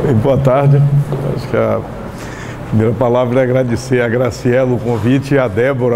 Boa tarde. Acho que a primeira palavra é agradecer a Graciela o convite e a Débora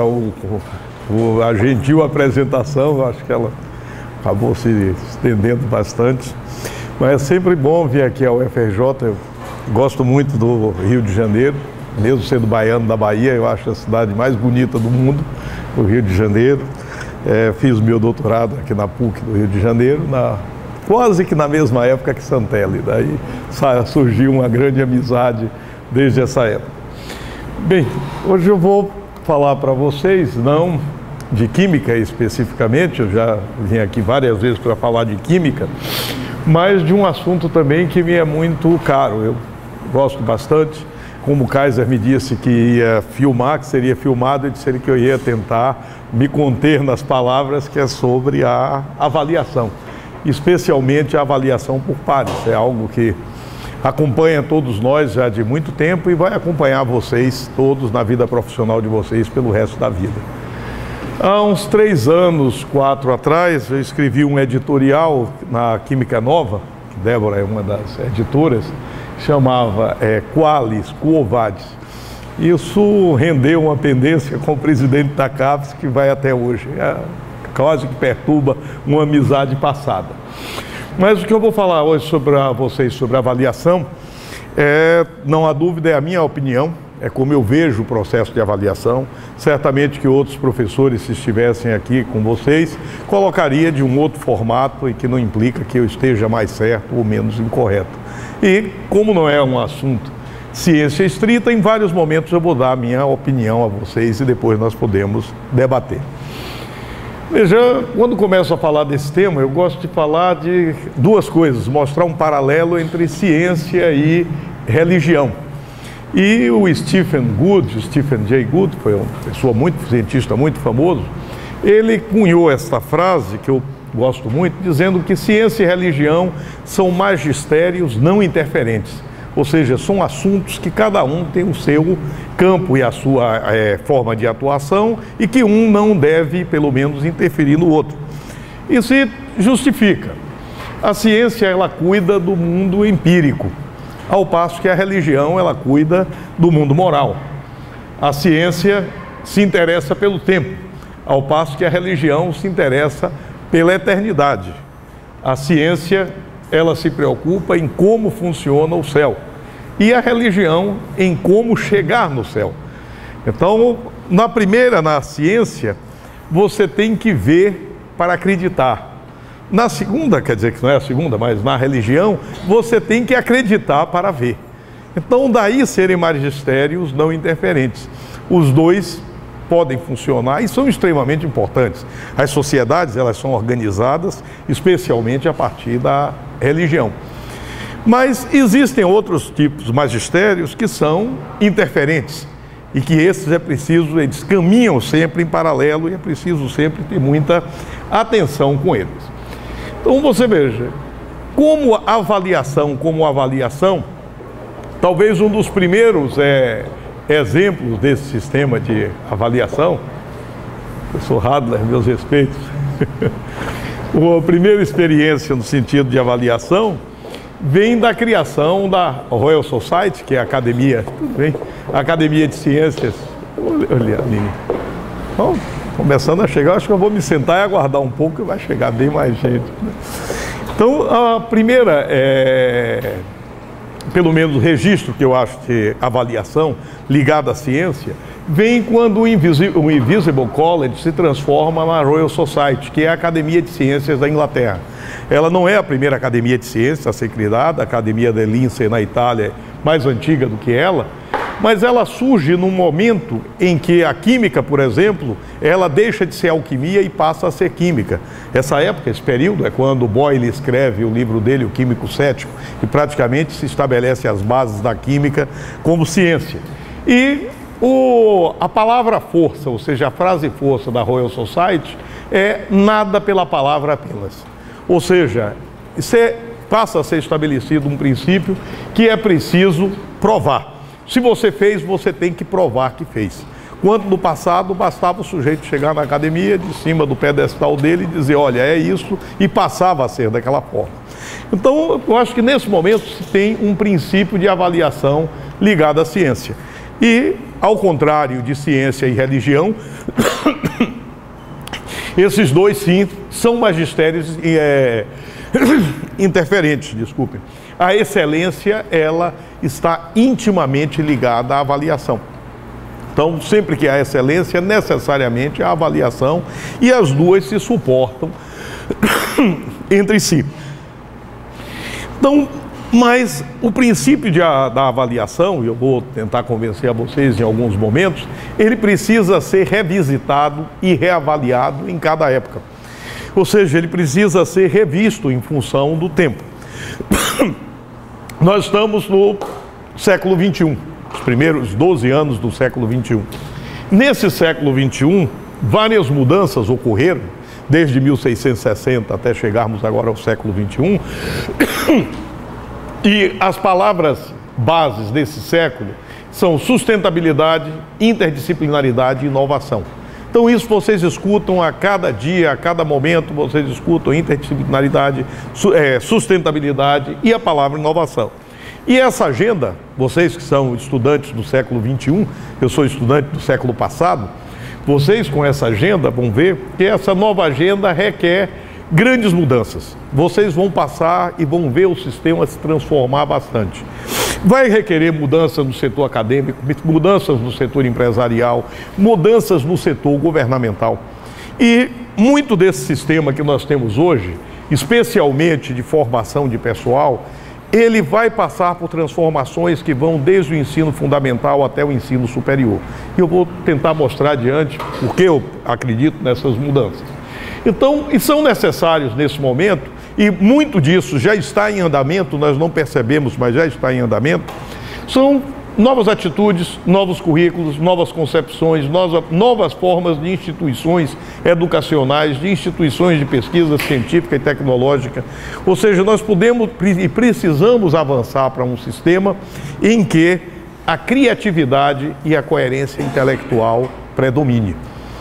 a gentil apresentação. Acho que ela acabou se estendendo bastante. Mas é sempre bom vir aqui ao UFRJ. Eu gosto muito do Rio de Janeiro, mesmo sendo baiano da Bahia. Eu acho a cidade mais bonita do mundo, o Rio de Janeiro. Fiz meu doutorado aqui na PUC do Rio de Janeiro, quase que na mesma época que Santelli. Daí surgiu uma grande amizade desde essa época. Bem, hoje eu vou falar para vocês, não de química especificamente, eu já vim aqui várias vezes para falar de química, mas de um assunto também que me é muito caro. Eu gosto bastante. Como o Kaiser me disse que ia filmar, que seria filmado, eu disse que eu ia tentar me conter nas palavras, que é sobre a avaliação, especialmente a avaliação por pares. É algo que acompanha todos nós já de muito tempo e vai acompanhar vocês todos na vida profissional de vocês pelo resto da vida. Há uns 3 anos, 4 atrás, eu escrevi um editorial na Química Nova, que Débora é uma das editoras, chamava Qualis, Quo Vadis. Isso rendeu uma pendência com o presidente da CAPES que vai até hoje. Quase que perturba uma amizade passada. Mas o que eu vou falar hoje para vocês sobre avaliação, não há dúvida, é a minha opinião, é como eu vejo o processo de avaliação. Certamente que outros professores, se estivessem aqui com vocês, colocaria de um outro formato e que não implica que eu esteja mais certo ou menos incorreto. E como não é um assunto ciência estrita, em vários momentos eu vou dar a minha opinião a vocês e depois nós podemos debater. Veja, quando começo a falar desse tema, eu gosto de falar de duas coisas, mostrar um paralelo entre ciência e religião. E o Stephen Jay Gould, foi uma pessoa cientista muito famoso, ele cunhou esta frase, que eu gosto muito, dizendo que ciência e religião são magistérios não interferentes. Ou seja, são assuntos que cada um tem o seu campo e a sua forma de atuação e que um não deve, pelo menos, interferir no outro. E se justifica. A ciência, ela cuida do mundo empírico, ao passo que a religião, ela cuida do mundo moral. A ciência se interessa pelo tempo, ao passo que a religião se interessa pela eternidade. A ciência, ela se preocupa em como funciona o céu e a religião em como chegar no céu. Então, na ciência, você tem que ver para acreditar. Na segunda, quer dizer que não é a segunda, mas na religião, você tem que acreditar para ver. Então, daí serem magistérios não interferentes. Os dois podem funcionar e são extremamente importantes. As sociedades, elas são organizadas especialmente a partir da religião. Mas existem outros tipos de magistérios que são interferentes e que esses eles caminham sempre em paralelo e é preciso sempre ter muita atenção com eles. Então você veja, como avaliação, talvez um dos primeiros exemplos desse sistema de avaliação, professor Hadler, meus respeitos, a primeira experiência no sentido de avaliação vem da criação da Royal Society, que é a Academia, a Academia de Ciências. Olha, Aline, bom, começando a chegar, acho que eu vou me sentar e aguardar um pouco, que vai chegar bem mais gente. Então, a primeira pelo menos o registro que eu acho de avaliação ligada à ciência, vem quando o Invisible College se transforma na Royal Society, que é a Academia de Ciências da Inglaterra. Ela não é a primeira academia de ciências a ser criada, a Academia de Lindsay na Itália é mais antiga do que ela, mas ela surge num momento em que a química, por exemplo, ela deixa de ser alquimia e passa a ser química. Essa época, esse período, é quando Boyle escreve o livro dele, O Químico Cético, e praticamente se estabelece as bases da química como ciência. E a palavra força, ou seja, a frase força da Royal Society, é nada pela palavra apenas. Ou seja, passa a ser estabelecido um princípio que é preciso provar. Se você fez, você tem que provar que fez. Quanto no passado, bastava o sujeito chegar na academia, de cima do pedestal dele, e dizer, olha, é isso, e passava a ser daquela forma. Então, eu acho que nesse momento se tem um princípio de avaliação ligado à ciência. E, ao contrário de ciência e religião, esses dois, sim, são magistérios interferentes, desculpem. A excelência, ela está intimamente ligada à avaliação. Então, sempre que há excelência, necessariamente há avaliação, e as duas se suportam entre si. Então, mas o princípio da avaliação, e eu vou tentar convencer a vocês em alguns momentos, ele precisa ser revisitado e reavaliado em cada época. Ou seja, ele precisa ser revisto em função do tempo. Nós estamos no século XXI, os primeiros 12 anos do século XXI. Nesse século XXI, várias mudanças ocorreram, desde 1660 até chegarmos agora ao século XXI, e as palavras bases desse século são sustentabilidade, interdisciplinaridade e inovação. Então isso vocês escutam a cada dia, a cada momento, vocês escutam interdisciplinaridade, sustentabilidade e a palavra inovação. E essa agenda, vocês que são estudantes do século XXI, eu sou estudante do século passado, vocês com essa agenda vão ver que essa nova agenda requer grandes mudanças. Vocês vão passar e vão ver o sistema se transformar bastante. Vai requerer mudanças no setor acadêmico, mudanças no setor empresarial, mudanças no setor governamental. E muito desse sistema que nós temos hoje, especialmente de formação de pessoal, ele vai passar por transformações que vão desde o ensino fundamental até o ensino superior. E eu vou tentar mostrar adiante porque eu acredito nessas mudanças. Então, e são necessários nesse momento, e muito disso já está em andamento, nós não percebemos, mas já está em andamento, são novas atitudes, novos currículos, novas concepções, novas formas de instituições educacionais, de instituições de pesquisa científica e tecnológica. Ou seja, nós podemos e precisamos avançar para um sistema em que a criatividade e a coerência intelectual predomine.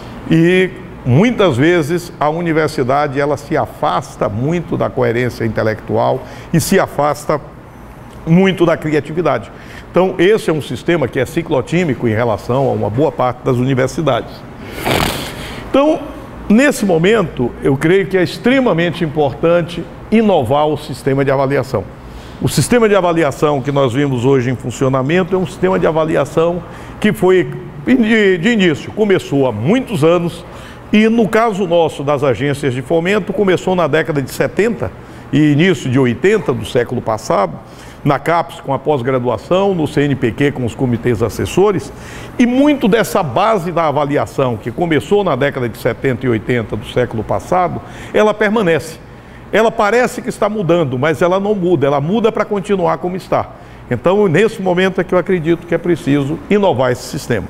E muitas vezes a universidade ela se afasta muito da coerência intelectual e se afasta muito da criatividade. Então esse é um sistema que é ciclotímico em relação a uma boa parte das universidades. Então, nesse momento, eu creio que é extremamente importante inovar o sistema de avaliação. O sistema de avaliação que nós vimos hoje em funcionamento é um sistema de avaliação que foi, de início, começou há muitos anos, e no caso nosso das agências de fomento, começou na década de 70 e início de 80 do século passado, na CAPES com a pós-graduação, no CNPq com os comitês assessores, e muito dessa base da avaliação, que começou na década de 70 e 80 do século passado, ela permanece. Ela parece que está mudando, mas ela não muda, ela muda para continuar como está. Então, nesse momento é que eu acredito que é preciso inovar esse sistema.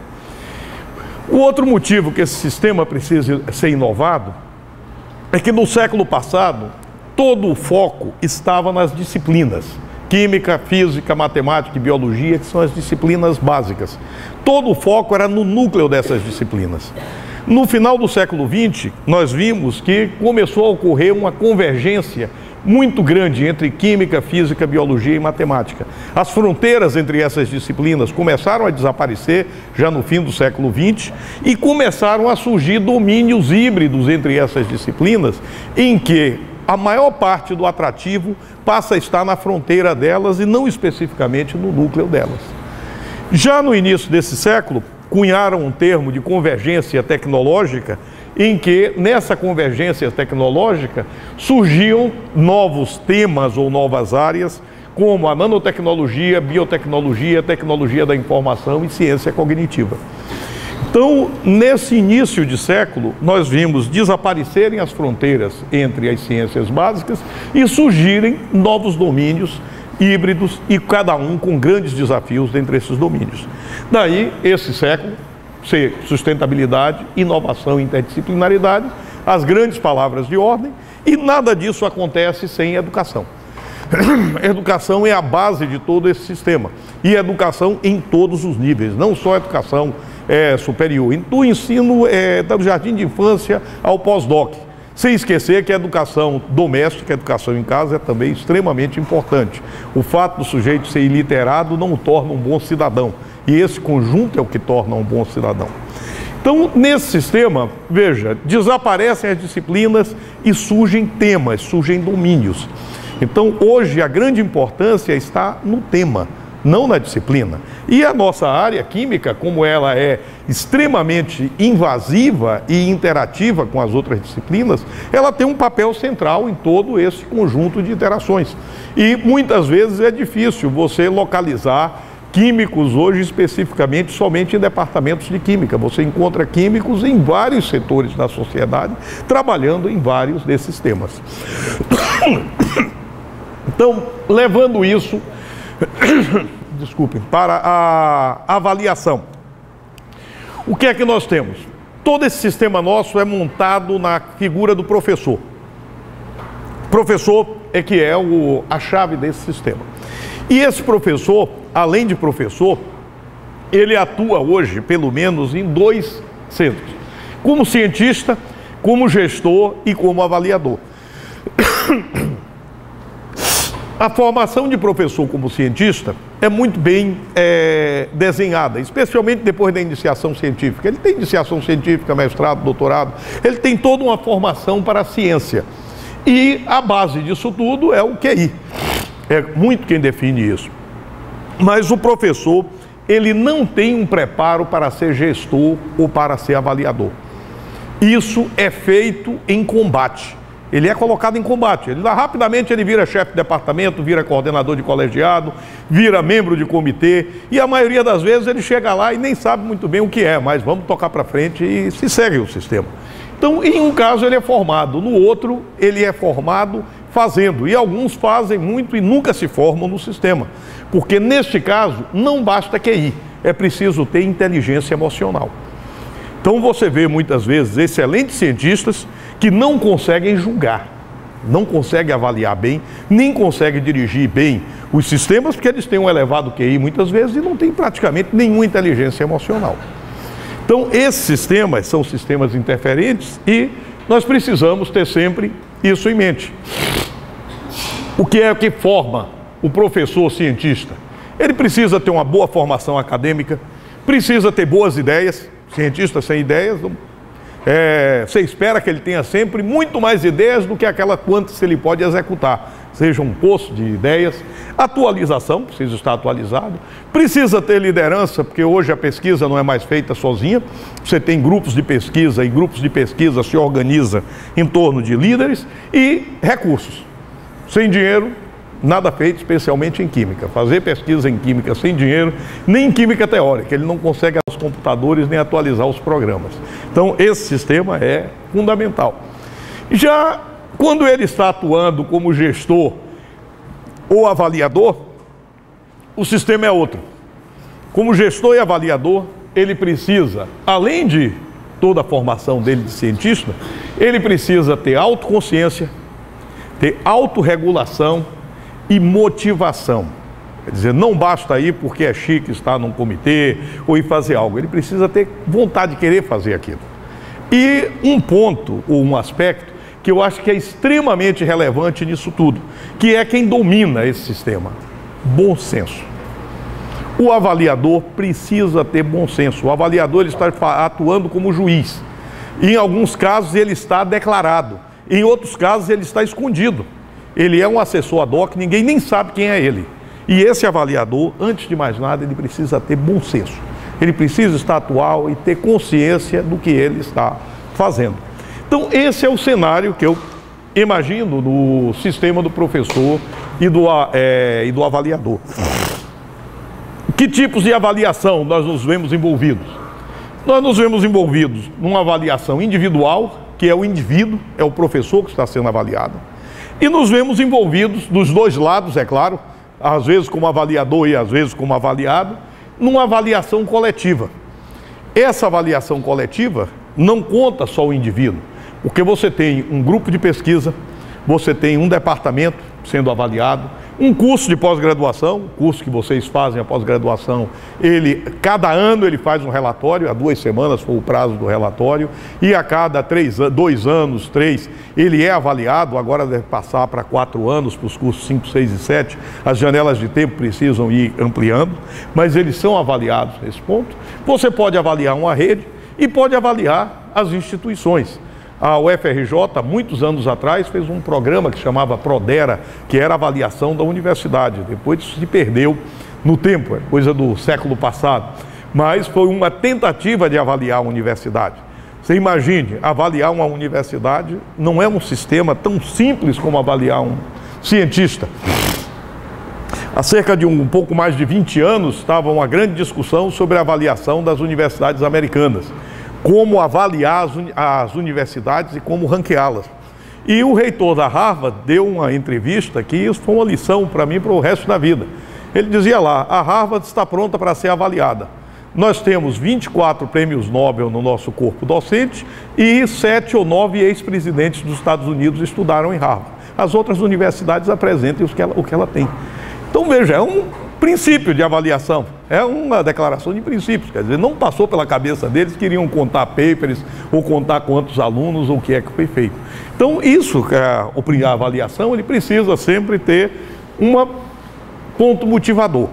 O outro motivo que esse sistema precisa ser inovado é que no século passado todo o foco estava nas disciplinas química, física, matemática e biologia, que são as disciplinas básicas. Todo o foco era no núcleo dessas disciplinas. No final do século XX, nós vimos que começou a ocorrer uma convergência muito grande entre química, física, biologia e matemática. As fronteiras entre essas disciplinas começaram a desaparecer já no fim do século XX e começaram a surgir domínios híbridos entre essas disciplinas, em que a maior parte do atrativo passa a estar na fronteira delas e não especificamente no núcleo delas. Já no início desse século, cunharam um termo de convergência tecnológica, em que nessa convergência tecnológica surgiam novos temas ou novas áreas, como a nanotecnologia, biotecnologia, tecnologia da informação e ciência cognitiva. Então, nesse início de século, nós vimos desaparecerem as fronteiras entre as ciências básicas e surgirem novos domínios híbridos e cada um com grandes desafios dentre esses domínios. Daí, esse século, ser sustentabilidade, inovação e interdisciplinaridade, as grandes palavras de ordem, e nada disso acontece sem educação. Educação é a base de todo esse sistema, e educação em todos os níveis, não só educação superior, do ensino do jardim de infância ao pós-doc. Sem esquecer que a educação doméstica, a educação em casa é também extremamente importante. O fato do sujeito ser iliterado não o torna um bom cidadão. E esse conjunto é o que torna um bom cidadão. Então, nesse sistema, veja, desaparecem as disciplinas e surgem temas, surgem domínios. Então, hoje, a grande importância está no tema, não na disciplina. E a nossa área química, como ela é extremamente invasiva e interativa com as outras disciplinas, ela tem um papel central em todo esse conjunto de interações. E muitas vezes é difícil você localizar químicos hoje especificamente somente em departamentos de química. Você encontra químicos em vários setores da sociedade, trabalhando em vários desses temas. Então, levando isso desculpem, para a avaliação. O que é que nós temos? Todo esse sistema nosso é montado na figura do professor. O professor é que é a chave desse sistema. E esse professor, além de professor, ele atua hoje, pelo menos, em 2 centros. Como cientista, como gestor e como avaliador. A formação de professor como cientista é muito bem desenhada, especialmente depois da iniciação científica. Ele tem iniciação científica, mestrado, doutorado, ele tem toda uma formação para a ciência. E a base disso tudo é o QI. É muito quem define isso. Mas o professor, ele não tem um preparo para ser gestor ou para ser avaliador. Isso é feito em combate. Ele é colocado em combate. Rapidamente ele vira chefe de departamento, vira coordenador de colegiado, vira membro de comitê, e a maioria das vezes ele chega lá e nem sabe muito bem o que é, mas vamos tocar para frente e se segue o sistema. Então, em um caso ele é formado, no outro ele é formado fazendo, e alguns fazem muito e nunca se formam no sistema, porque neste caso não basta QI, é preciso ter inteligência emocional. Então você vê muitas vezes excelentes cientistas que não conseguem julgar, não conseguem avaliar bem, nem conseguem dirigir bem os sistemas, porque eles têm um elevado QI muitas vezes e não têm praticamente nenhuma inteligência emocional. Então esses sistemas são sistemas interferentes e nós precisamos ter sempre isso em mente. O que é que forma o professor cientista? Ele precisa ter uma boa formação acadêmica, precisa ter boas ideias. Cientista sem ideias, você espera que ele tenha sempre muito mais ideias do que aquela quantas ele pode executar. Seja um poço de ideias, atualização, precisa estar atualizado, precisa ter liderança, porque hoje a pesquisa não é mais feita sozinha, você tem grupos de pesquisa e grupos de pesquisa se organiza em torno de líderes e recursos. Sem dinheiro, nada feito, especialmente em química. Fazer pesquisa em química sem dinheiro, nem em química teórica, ele não consegue os computadores nem atualizar os programas. Então esse sistema é fundamental. Já quando ele está atuando como gestor ou avaliador, o sistema é outro. Como gestor e avaliador, ele precisa, além de toda a formação dele de cientista, ele precisa ter autoconsciência, ter autorregulação e motivação. Quer dizer, não basta ir porque é chique estar num comitê ou ir fazer algo. Ele precisa ter vontade de querer fazer aquilo. E um ponto, ou um aspecto, que eu acho que é extremamente relevante nisso tudo, que é quem domina esse sistema: bom senso. O avaliador precisa ter bom senso. O avaliador ele está atuando como juiz. Em alguns casos ele está declarado, em outros casos ele está escondido. Ele é um assessor ad hoc, ninguém nem sabe quem é ele. E esse avaliador, antes de mais nada, ele precisa ter bom senso. Ele precisa estar atual e ter consciência do que ele está fazendo. Então, esse é o cenário que eu imagino no sistema do professor e do avaliador. Que tipos de avaliação nós nos vemos envolvidos? Nós nos vemos envolvidos numa avaliação individual, que é o indivíduo, é o professor que está sendo avaliado. E nos vemos envolvidos, dos dois lados, é claro, às vezes como avaliador e às vezes como avaliado, numa avaliação coletiva. Essa avaliação coletiva não conta só o indivíduo, porque você tem um grupo de pesquisa, você tem um departamento sendo avaliado, Um curso de pós-graduação, curso que vocês fazem a pós-graduação, cada ano ele faz um relatório, há 2 semanas foi o prazo do relatório, e a cada 2 anos, 3, ele é avaliado, agora deve passar para 4 anos, para os cursos 5, 6 e 7, as janelas de tempo precisam ir ampliando, mas eles são avaliados nesse ponto. Você pode avaliar uma rede e pode avaliar as instituições. A UFRJ, muitos anos atrás, fez um programa que chamava Prodera, que era a avaliação da universidade. Depois isso se perdeu no tempo, é coisa do século passado. Mas foi uma tentativa de avaliar a universidade. Você imagine, avaliar uma universidade não é um sistema tão simples como avaliar um cientista. Há cerca de um pouco mais de 20 anos, estava uma grande discussão sobre a avaliação das universidades americanas. Como avaliar as universidades e como ranqueá-las. E o reitor da Harvard deu uma entrevista que isso foi uma lição para mim para o resto da vida. Ele dizia lá, a Harvard está pronta para ser avaliada. Nós temos 24 prêmios Nobel no nosso corpo docente e 7 ou 9 ex-presidentes dos Estados Unidos estudaram em Harvard. As outras universidades apresentem o que ela tem. Então veja, é um princípio de avaliação, é uma declaração de princípios, quer dizer, não passou pela cabeça deles, queriam contar papers, ou contar quantos alunos, ou o que é que foi feito. Então isso, a avaliação, ele precisa sempre ter um ponto motivador.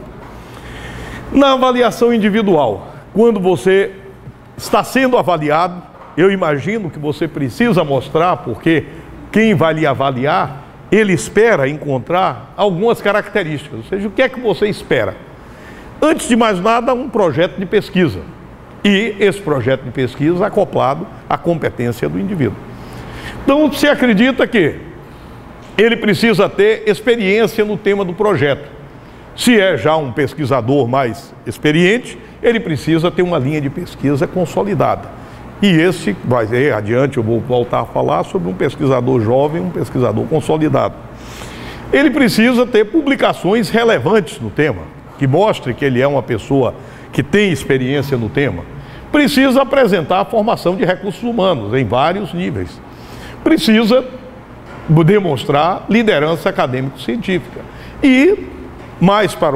Na avaliação individual, quando você está sendo avaliado, eu imagino que você precisa mostrar, porque quem vai lhe avaliar, ele espera encontrar algumas características, ou seja, o que é que você espera? Antes de mais nada, um projeto de pesquisa. E esse projeto de pesquisa acoplado à competência do indivíduo. Então, se acredita que ele precisa ter experiência no tema do projeto. Se é já um pesquisador mais experiente, ele precisa ter uma linha de pesquisa consolidada. E esse vai ser, adiante eu vou voltar a falar sobre um pesquisador jovem, um pesquisador consolidado. Ele precisa ter publicações relevantes no tema, que mostre que ele é uma pessoa que tem experiência no tema. Precisa apresentar a formação de recursos humanos em vários níveis. Precisa demonstrar liderança acadêmico-científica. E, mais para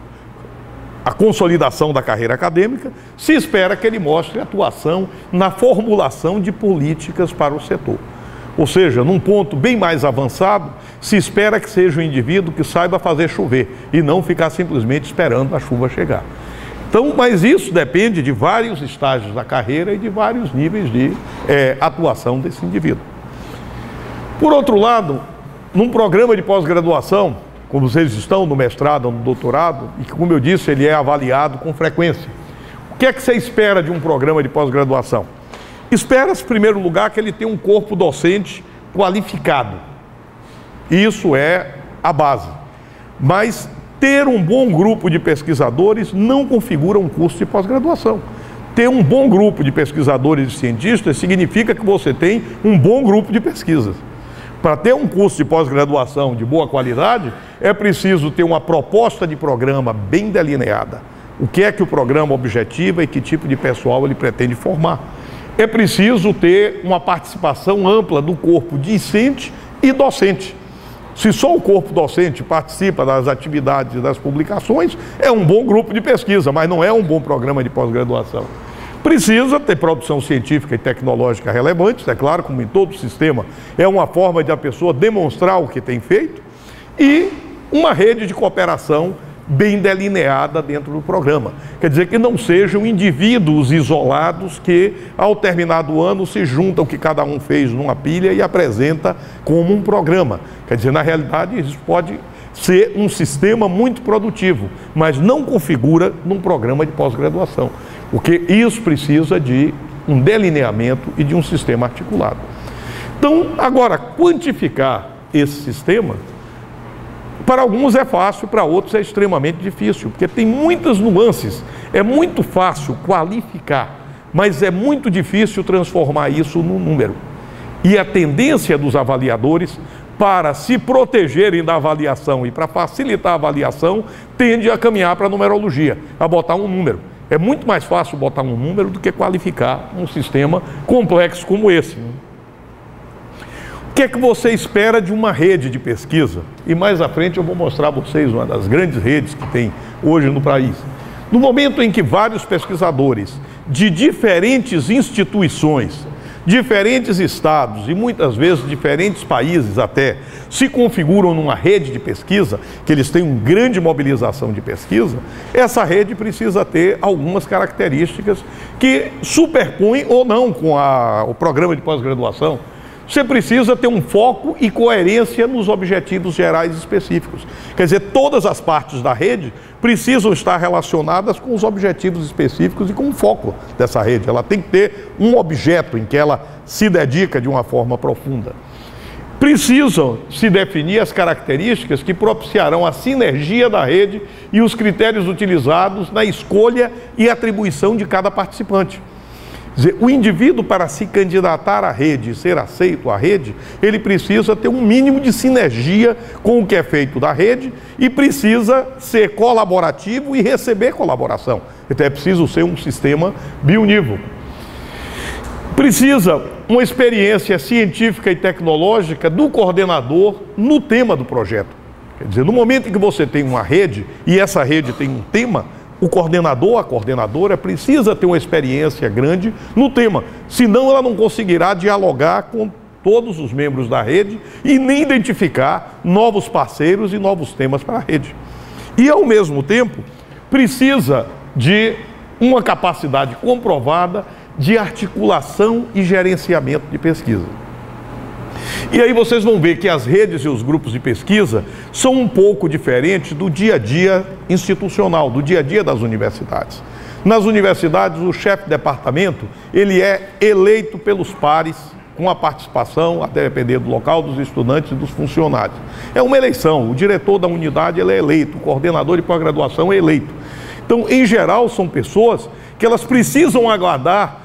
a consolidação da carreira acadêmica, se espera que ele mostre atuação na formulação de políticas para o setor. Ou seja, num ponto bem mais avançado, se espera que seja um indivíduo que saiba fazer chover e não ficar simplesmente esperando a chuva chegar. Então, mas isso depende de vários estágios da carreira e de vários níveis de atuação desse indivíduo. Por outro lado, num programa de pós-graduação, como vocês estão no mestrado ou no doutorado, e que, como eu disse, ele é avaliado com frequência. O que é que você espera de um programa de pós-graduação? Espera-se, em primeiro lugar, que ele tenha um corpo docente qualificado. Isso é a base. Mas ter um bom grupo de pesquisadores não configura um curso de pós-graduação. Ter um bom grupo de pesquisadores e cientistas significa que você tem um bom grupo de pesquisas. Para ter um curso de pós-graduação de boa qualidade, é preciso ter uma proposta de programa bem delineada. O que é que o programa objetiva e que tipo de pessoal ele pretende formar. É preciso ter uma participação ampla do corpo discente e docente. Se só o corpo docente participa das atividades e das publicações, é um bom grupo de pesquisa, mas não é um bom programa de pós-graduação. Precisa ter produção científica e tecnológica relevante, é claro, como em todo sistema, é uma forma de a pessoa demonstrar o que tem feito, e uma rede de cooperação bem delineada dentro do programa. Quer dizer, que não sejam indivíduos isolados que, ao terminar do ano, se juntam o que cada um fez numa pilha e apresenta como um programa. Quer dizer, na realidade, isso pode ser um sistema muito produtivo, mas não configura num programa de pós-graduação, porque isso precisa de um delineamento e de um sistema articulado. Então, agora, quantificar esse sistema, para alguns é fácil, para outros é extremamente difícil, porque tem muitas nuances. É muito fácil qualificar, mas é muito difícil transformar isso num número. E a tendência dos avaliadores, para se protegerem da avaliação e para facilitar a avaliação, tende a caminhar para a numerologia, a botar um número. É muito mais fácil botar um número do que qualificar um sistema complexo como esse. O que é que você espera de uma rede de pesquisa? E mais à frente eu vou mostrar a vocês uma das grandes redes que tem hoje no país. No momento em que vários pesquisadores de diferentes instituições, diferentes estados e muitas vezes diferentes países até se configuram numa rede de pesquisa, que eles têm uma grande mobilização de pesquisa, essa rede precisa ter algumas características que superpõem ou não com o programa de pós-graduação. Você precisa ter um foco e coerência nos objetivos gerais específicos. Quer dizer, todas as partes da rede precisam estar relacionadas com os objetivos específicos e com o foco dessa rede. Ela tem que ter um objeto em que ela se dedica de uma forma profunda. Precisam se definir as características que propiciarão a sinergia da rede e os critérios utilizados na escolha e atribuição de cada participante. Quer dizer, o indivíduo, para se candidatar à rede e ser aceito à rede, ele precisa ter um mínimo de sinergia com o que é feito da rede e precisa ser colaborativo e receber colaboração. Então é preciso ser um sistema biunívoco. Precisa uma experiência científica e tecnológica do coordenador no tema do projeto. Quer dizer, no momento em que você tem uma rede e essa rede tem um tema, o coordenador, a coordenadora precisa ter uma experiência grande no tema, senão ela não conseguirá dialogar com todos os membros da rede e nem identificar novos parceiros e novos temas para a rede. E, ao mesmo tempo, precisa de uma capacidade comprovada de articulação e gerenciamento de pesquisa. E aí vocês vão ver que as redes e os grupos de pesquisa são um pouco diferentes do dia a dia institucional, do dia a dia das universidades. Nas universidades, o chefe de departamento, ele é eleito pelos pares, com a participação, até depender do local, dos estudantes e dos funcionários. É uma eleição, o diretor da unidade ele é eleito, o coordenador de pós-graduação é eleito. Então, em geral, são pessoas que elas precisam aguardar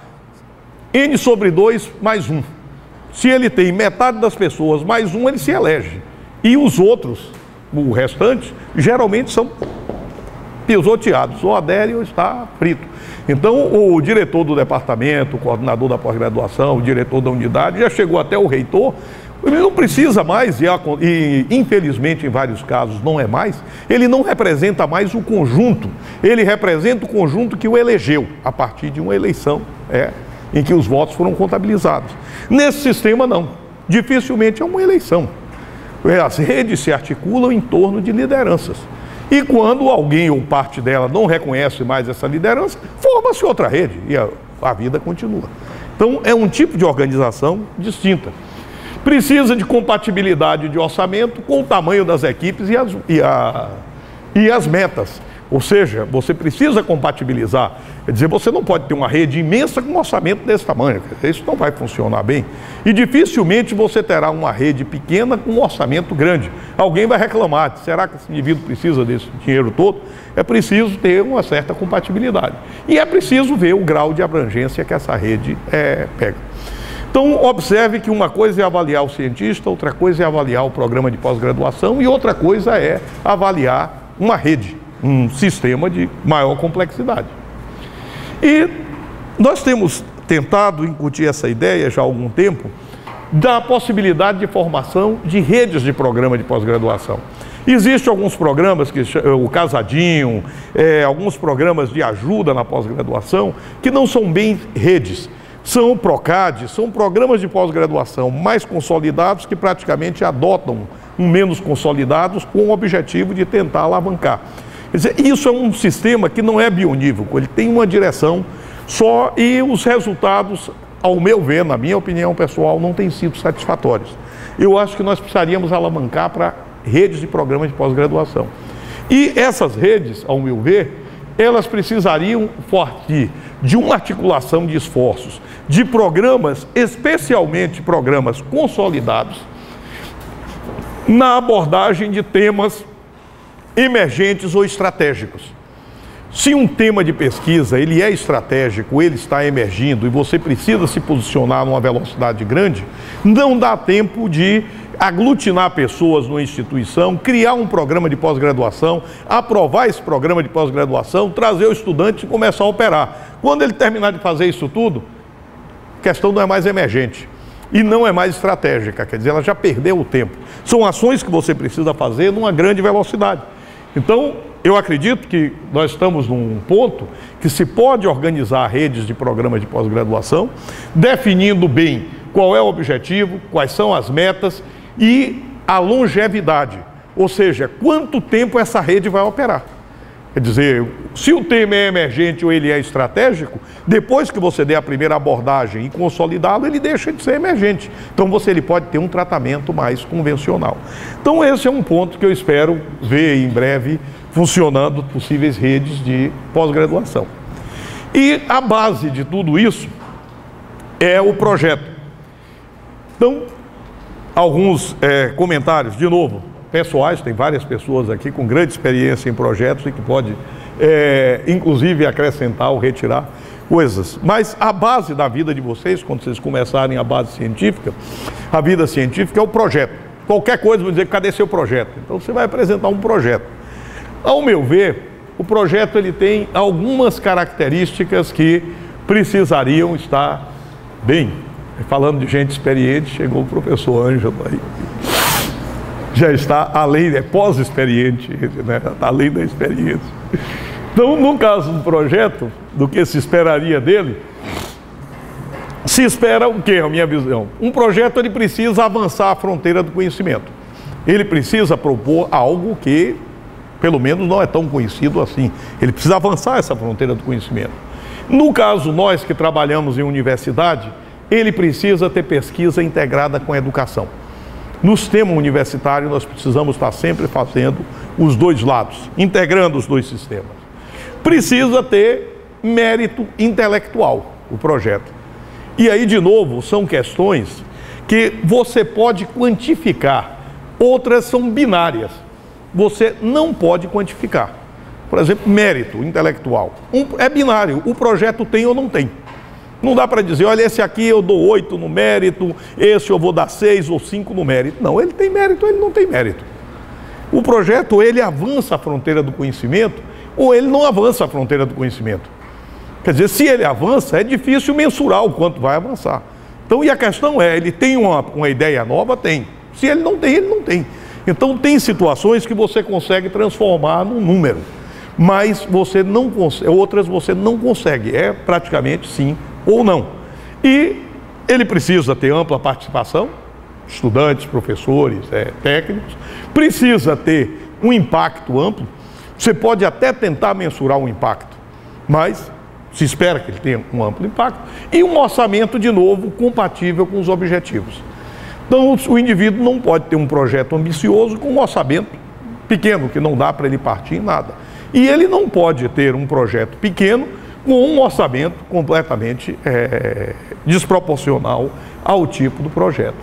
N/2 mais 1. Se ele tem metade das pessoas mais 1, ele se elege. E os outros, o restante, geralmente são pisoteados. Ou adere ou está frito. Então, o diretor do departamento, o coordenador da pós-graduação, o diretor da unidade, já chegou até o reitor, ele não precisa mais, e infelizmente em vários casos não é mais, ele não representa mais o conjunto, ele representa o conjunto que o elegeu, a partir de uma eleição, em que os votos foram contabilizados. Nesse sistema não, dificilmente é uma eleição. As redes se articulam em torno de lideranças. E quando alguém ou parte dela não reconhece mais essa liderança, forma-se outra rede e a vida continua. Então é um tipo de organização distinta. Precisa de compatibilidade de orçamento com o tamanho das equipes e as metas. Ou seja, você precisa compatibilizar. Quer dizer, você não pode ter uma rede imensa com um orçamento desse tamanho. Isso não vai funcionar bem. E dificilmente você terá uma rede pequena com um orçamento grande. Alguém vai reclamar, será que esse indivíduo precisa desse dinheiro todo? É preciso ter uma certa compatibilidade. E é preciso ver o grau de abrangência que essa rede pega. Então, observe que uma coisa é avaliar o cientista, outra coisa é avaliar o programa de pós-graduação e outra coisa é avaliar uma rede, um sistema de maior complexidade. E nós temos tentado incutir essa ideia já há algum tempo da possibilidade de formação de redes de programa de pós-graduação. Existem alguns programas, o Casadinho, alguns programas de ajuda na pós-graduação, que não são bem redes. São o PROCAD, são programas de pós-graduação mais consolidados que praticamente adotam um menos consolidados com o objetivo de tentar alavancar. Quer dizer, isso é um sistema que não é bionívoco, ele tem uma direção só e os resultados, ao meu ver, na minha opinião pessoal, não têm sido satisfatórios. Eu acho que nós precisaríamos alavancar para redes de programas de pós-graduação. E essas redes, ao meu ver, elas precisariam partir de uma articulação de esforços, de programas, especialmente programas consolidados, na abordagem de temas emergentes ou estratégicos. Se um tema de pesquisa ele é estratégico, ele está emergindo e você precisa se posicionar numa velocidade grande, não dá tempo de aglutinar pessoas numa instituição, criar um programa de pós-graduação, aprovar esse programa de pós-graduação, trazer o estudante e começar a operar. Quando ele terminar de fazer isso tudo, a questão não é mais emergente. e não é mais estratégica, quer dizer, ela já perdeu o tempo. São ações que você precisa fazer numa grande velocidade. Então, eu acredito que nós estamos num ponto que se pode organizar redes de programas de pós-graduação, definindo bem qual é o objetivo, quais são as metas e a longevidade, ou seja, quanto tempo essa rede vai operar. Quer dizer, se o tema é emergente ou ele é estratégico, depois que você der a primeira abordagem e consolidá-lo, ele deixa de ser emergente. Então ele pode ter um tratamento mais convencional. Então esse é um ponto que eu espero ver em breve funcionando possíveis redes de pós-graduação. E a base de tudo isso é o projeto. Então, alguns comentários, de novo, pessoais, tem várias pessoas aqui com grande experiência em projetos e que pode, inclusive, acrescentar ou retirar coisas. Mas a base da vida de vocês, quando vocês começarem a base científica, a vida científica é o projeto. Qualquer coisa, vão dizer, cadê seu projeto? Então você vai apresentar um projeto. Ao meu ver, o projeto ele tem algumas características que precisariam estar bem. Falando de gente experiente, chegou o professor Ângelo aí. Já está além, é pós-experiente, né? Está além da experiência. Então, no caso do projeto, do que se esperaria dele, se espera o quê, a minha visão? Um projeto ele precisa avançar a fronteira do conhecimento. Ele precisa propor algo que, pelo menos, não é tão conhecido assim. Ele precisa avançar essa fronteira do conhecimento. No caso, nós que trabalhamos em universidade, ele precisa ter pesquisa integrada com a educação. No sistema universitário, nós precisamos estar sempre fazendo os dois lados, integrando os dois sistemas. Precisa ter mérito intelectual, o projeto. E aí, de novo, são questões que você pode quantificar, outras são binárias. Você não pode quantificar. Por exemplo, mérito intelectual. É binário, o projeto tem ou não tem. Não dá para dizer, olha, esse aqui eu dou 8 no mérito, esse eu vou dar 6 ou 5 no mérito. Não, ele tem mérito, ele não tem mérito. O projeto, ele avança a fronteira do conhecimento ou ele não avança a fronteira do conhecimento. Quer dizer, se ele avança, é difícil mensurar o quanto vai avançar. Então, e a questão é, ele tem uma ideia nova? Tem. Se ele não tem, ele não tem. Então, tem situações que você consegue transformar num número, mas você não consegue, outras você não consegue. É praticamente sim ou não. E ele precisa ter ampla participação, estudantes, professores, técnicos, precisa ter um impacto amplo. Você pode até tentar mensurar o impacto, mas se espera que ele tenha um amplo impacto, e um orçamento, de novo, compatível com os objetivos. Então, o indivíduo não pode ter um projeto ambicioso com um orçamento pequeno, que não dá para ele partir em nada. E ele não pode ter um projeto pequeno com um orçamento completamente desproporcional ao tipo do projeto.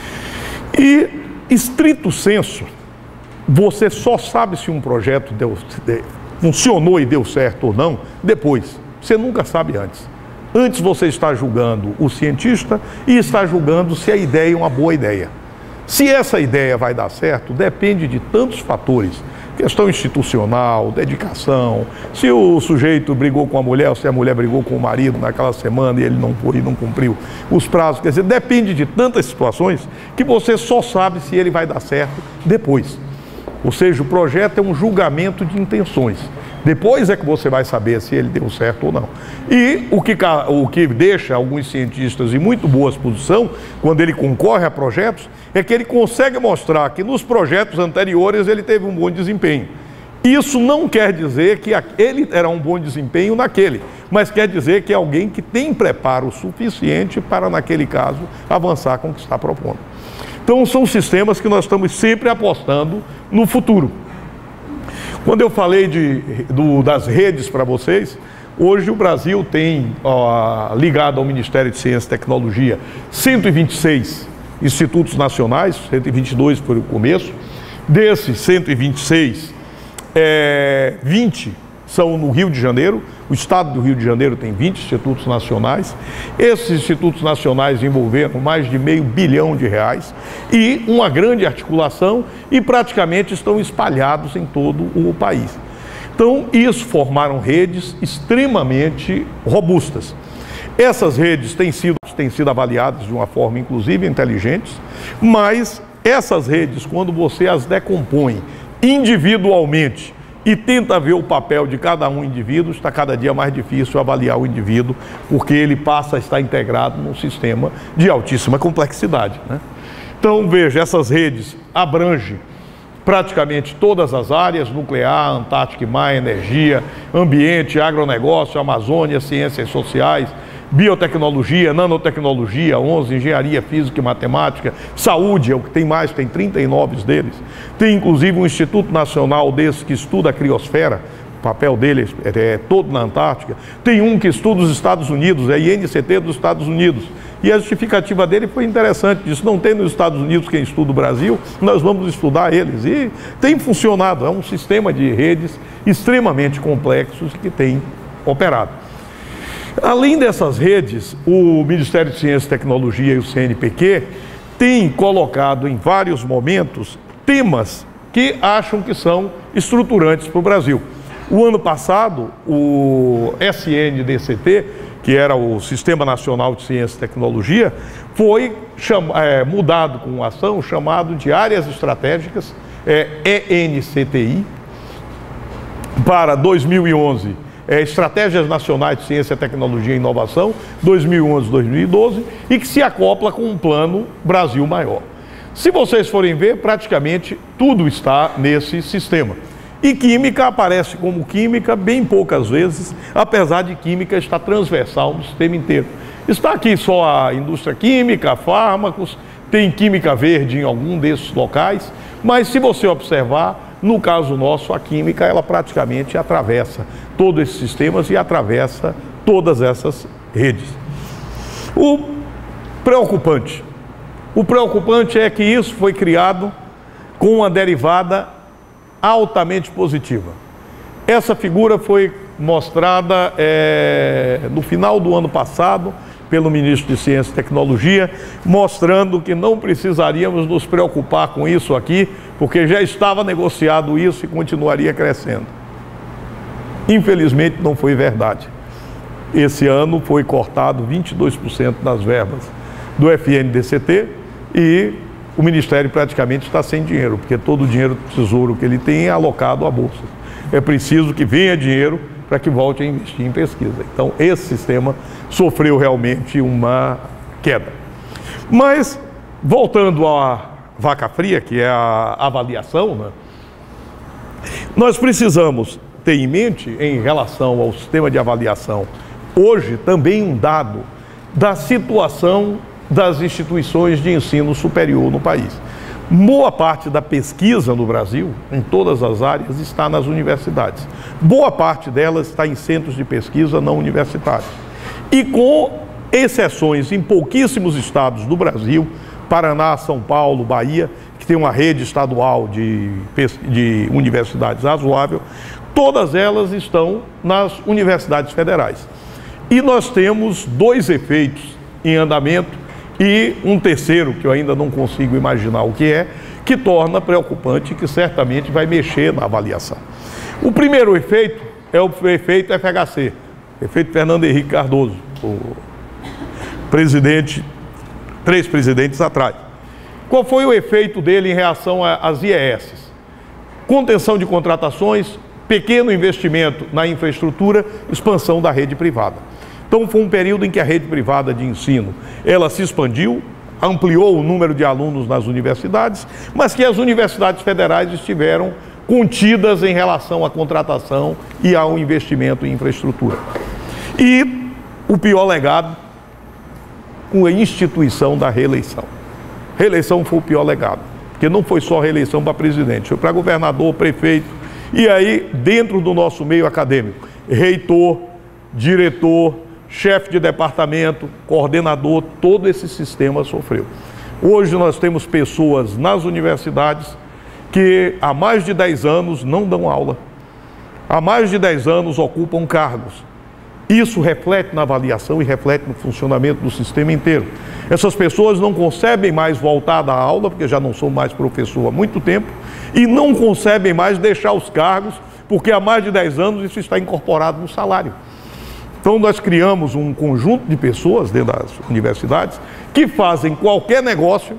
E, estrito senso, você só sabe se um projeto funcionou e deu certo ou não depois. Você nunca sabe antes. Antes você está julgando o cientista e está julgando se a ideia é uma boa ideia. Se essa ideia vai dar certo, depende de tantos fatores. Questão institucional, dedicação, se o sujeito brigou com a mulher ou se a mulher brigou com o marido naquela semana e ele não foi e não cumpriu os prazos. Quer dizer, depende de tantas situações que você só sabe se ele vai dar certo depois. Ou seja, o projeto é um julgamento de intenções. Depois é que você vai saber se ele deu certo ou não. E o que deixa alguns cientistas em muito boa posição, quando ele concorre a projetos, é que ele consegue mostrar que nos projetos anteriores ele teve um bom desempenho. Isso não quer dizer que ele terá um bom desempenho naquele, mas quer dizer que é alguém que tem preparo suficiente para, naquele caso, avançar com o que está propondo. Então, são sistemas que nós estamos sempre apostando no futuro. Quando eu falei das redes para vocês, hoje o Brasil tem, ligado ao Ministério de Ciência e Tecnologia, 126 institutos nacionais, 122 foi o começo. Desses 126, 20 são no Rio de Janeiro. O estado do Rio de Janeiro tem 20 institutos nacionais. Esses institutos nacionais envolveram mais de R$500 bilhão e uma grande articulação e praticamente estão espalhados em todo o país. Então, isso formaram redes extremamente robustas. Essas redes têm sido avaliadas de uma forma, inclusive, inteligente, mas essas redes, quando você as decompõe individualmente e tenta ver o papel de cada um indivíduo, está cada dia mais difícil avaliar o indivíduo, porque ele passa a estar integrado num sistema de altíssima complexidade, né? Então, veja, essas redes abrangem praticamente todas as áreas: nuclear, Antártica e Mar, energia, ambiente, agronegócio, Amazônia, ciências sociais, biotecnologia, nanotecnologia, 11, engenharia física e matemática, saúde, é o que tem mais, tem 39 deles. Tem inclusive um Instituto Nacional desse que estuda a criosfera, o papel dele é todo na Antártica. Tem um que estuda os Estados Unidos, é a INCT dos Estados Unidos. E a justificativa dele foi interessante, disse: não tem nos Estados Unidos quem estuda o Brasil, nós vamos estudar eles. E tem funcionado, é um sistema de redes extremamente complexos que tem operado. Além dessas redes, o Ministério de Ciência e Tecnologia e o CNPq têm colocado em vários momentos temas que acham que são estruturantes para o Brasil. O ano passado, o SNDCT, que era o Sistema Nacional de Ciência e Tecnologia, foi mudado com uma ação chamado de Áreas Estratégicas, ENCTI, para 2011. Estratégias Nacionais de Ciência, Tecnologia e Inovação, 2011-2012, e que se acopla com um plano Brasil Maior. Se vocês forem ver, praticamente tudo está nesse sistema. E química aparece como química bem poucas vezes, apesar de química estar transversal no sistema inteiro. Está aqui só a indústria química, fármacos, tem química verde em algum desses locais, mas se você observar, no caso nosso, a química, ela praticamente atravessa todos esses sistemas e atravessa todas essas redes. O preocupante é que isso foi criado com uma derivada altamente positiva. Essa figura foi mostrada no final do ano passado pelo ministro de Ciência e Tecnologia, mostrando que não precisaríamos nos preocupar com isso aqui, porque já estava negociado isso e continuaria crescendo. Infelizmente não foi verdade. Esse ano foi cortado 22% das verbas do FNDCT e o Ministério praticamente está sem dinheiro, porque todo o dinheiro do Tesouro que ele tem é alocado à Bolsa. É preciso que venha dinheiro para que volte a investir em pesquisa. Então, esse sistema sofreu realmente uma queda. Mas, voltando à vaca fria, que é a avaliação, né? Nós precisamos ter em mente, em relação ao sistema de avaliação, hoje também um dado da situação das instituições de ensino superior no país. Boa parte da pesquisa no Brasil, em todas as áreas, está nas universidades. Boa parte delas está em centros de pesquisa não universitários. E com exceções em pouquíssimos estados do Brasil, Paraná, São Paulo, Bahia, que tem uma rede estadual de universidades razoável, todas elas estão nas universidades federais. E nós temos dois efeitos em andamento e um terceiro, que eu ainda não consigo imaginar o que torna preocupante e que certamente vai mexer na avaliação. O primeiro efeito é o efeito FHC, efeito Fernando Henrique Cardoso, o presidente, 3 presidentes atrás. Qual foi o efeito dele em relação às IES? Contenção de contratações, pequeno investimento na infraestrutura, expansão da rede privada. Então foi um período em que a rede privada de ensino, ela se expandiu, ampliou o número de alunos nas universidades, mas que as universidades federais estiveram contidas em relação à contratação e ao investimento em infraestrutura. E o pior legado, a instituição da reeleição. Reeleição foi o pior legado, porque não foi só reeleição para presidente, foi para governador, prefeito, e aí dentro do nosso meio acadêmico, reitor, diretor, chefe de departamento, coordenador, todo esse sistema sofreu. Hoje nós temos pessoas nas universidades que há mais de 10 anos não dão aula, há mais de 10 anos ocupam cargos. Isso reflete na avaliação e reflete no funcionamento do sistema inteiro. Essas pessoas não concebem mais voltar da aula, porque já não são mais professor há muito tempo, e não concebem mais deixar os cargos, porque há mais de 10 anos isso está incorporado no salário. Então nós criamos um conjunto de pessoas dentro das universidades que fazem qualquer negócio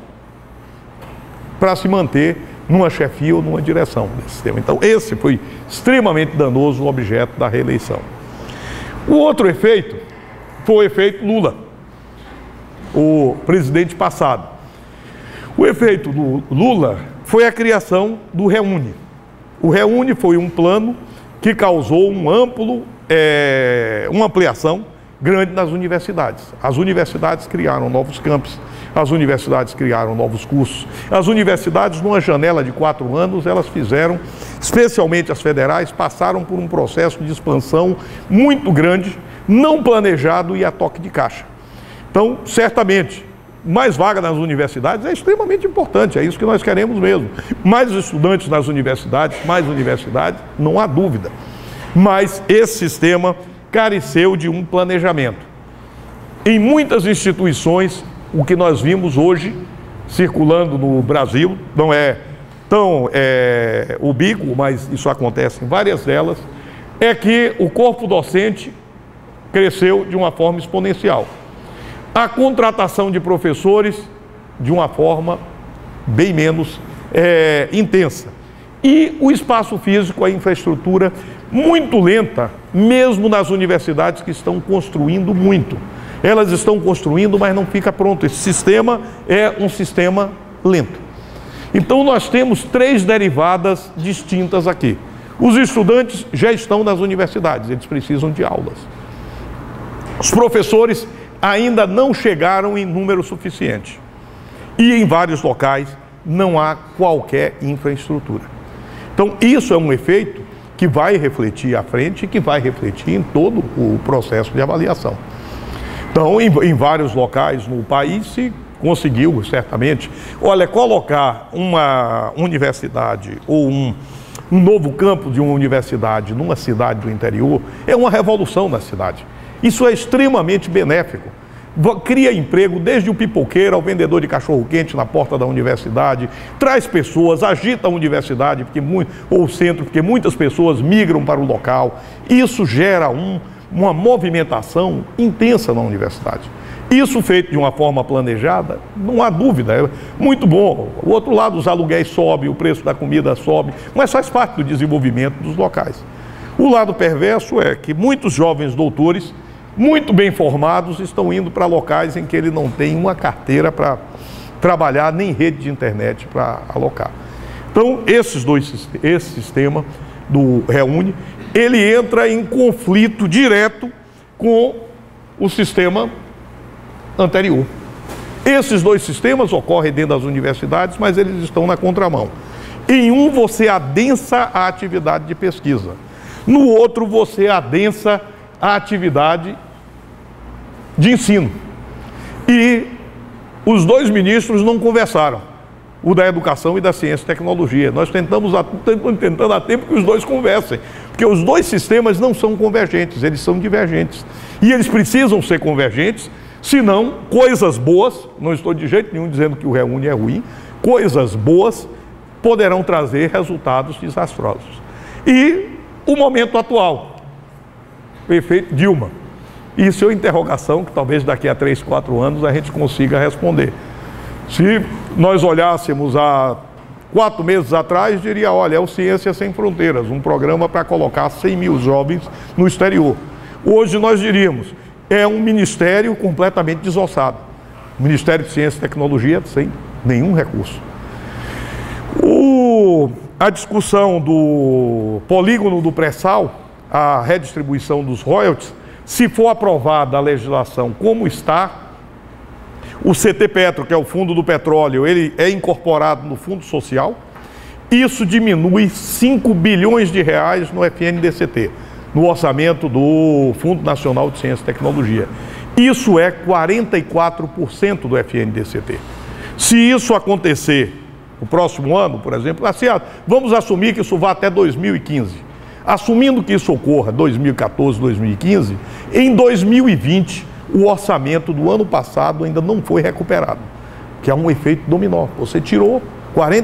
para se manter numa chefia ou numa direção desse sistema. Então esse foi extremamente danoso o objeto da reeleição. O outro efeito foi o efeito Lula, o presidente passado. O efeito do Lula foi a criação do REUNE. O REUNE foi um plano que causou uma ampliação grande nas universidades. As universidades criaram novos campos, as universidades criaram novos cursos. As universidades, numa janela de 4 anos, elas fizeram, especialmente as federais, passaram por um processo de expansão muito grande, não planejado e a toque de caixa. Então, certamente, mais vaga nas universidades é extremamente importante, é isso que nós queremos mesmo. Mais estudantes nas universidades, mais universidades, não há dúvida. Mas esse sistema careceu de um planejamento. Em muitas instituições, o que nós vimos hoje, circulando no Brasil, não é tão ubíquo, mas isso acontece em várias delas, é que o corpo docente cresceu de uma forma exponencial. A contratação de professores de uma forma bem menos intensa. E o espaço físico, a infraestrutura muito lenta, mesmo nas universidades que estão construindo muito. Elas estão construindo, mas não fica pronto. Esse sistema é um sistema lento. Então nós temos 3 derivadas distintas aqui. Os estudantes já estão nas universidades, eles precisam de aulas. Os professores ainda não chegaram em número suficiente. E em vários locais não há qualquer infraestrutura. Então isso é um efeito que vai refletir à frente e que vai refletir em todo o processo de avaliação. Então, em vários locais no país se conseguiu, certamente, colocar uma universidade ou um novo campo de uma universidade numa cidade do interior é uma revolução na cidade. Isso é extremamente benéfico. Cria emprego desde o pipoqueiro ao vendedor de cachorro-quente na porta da universidade, traz pessoas, agita a universidade ou o centro, porque muitas pessoas migram para o local. Isso gera uma movimentação intensa na universidade. Isso feito de uma forma planejada, não há dúvida, é muito bom. O outro lado, os aluguéis sobem, o preço da comida sobe, mas faz parte do desenvolvimento dos locais. O lado perverso é que muitos jovens doutores, muito bem formados, estão indo para locais em que ele não tem uma carteira para trabalhar, nem rede de internet para alocar. Então, esse sistema do REUNE, ele entra em conflito direto com o sistema anterior. Esses 2 sistemas ocorrem dentro das universidades, mas eles estão na contramão. Em um, você adensa a atividade de pesquisa. No outro, você adensa a atividade de ensino. E os 2 ministros não conversaram, o da Educação e da Ciência e Tecnologia. Nós estamos tentando há tempo que os 2 conversem, porque os 2 sistemas não são convergentes, eles são divergentes. E eles precisam ser convergentes, senão coisas boas, não estou de jeito nenhum dizendo que o REUNE é ruim, coisas boas poderão trazer resultados desastrosos. E o momento atual, o efeito Dilma. Isso é uma interrogação que talvez daqui a 3, 4 anos a gente consiga responder. Se nós olhássemos há 4 meses atrás, diria, olha, é o Ciência Sem Fronteiras, um programa para colocar 100 mil jovens no exterior. Hoje nós diríamos, é um ministério completamente desossado. O Ministério de Ciência e Tecnologia sem nenhum recurso. A discussão do polígono do pré-sal, a redistribuição dos royalties, se for aprovada a legislação como está, o CT-Petro, que é o Fundo do Petróleo, ele é incorporado no Fundo Social. Isso diminui 5 bilhões de reais no FNDCT, no orçamento do Fundo Nacional de Ciência e Tecnologia. Isso é 44% do FNDCT. Se isso acontecer no próximo ano, por exemplo, assim, vamos assumir que isso vá até 2015. Assumindo que isso ocorra 2014, 2015, em 2020, o orçamento do ano passado ainda não foi recuperado, que é um efeito dominó. Você tirou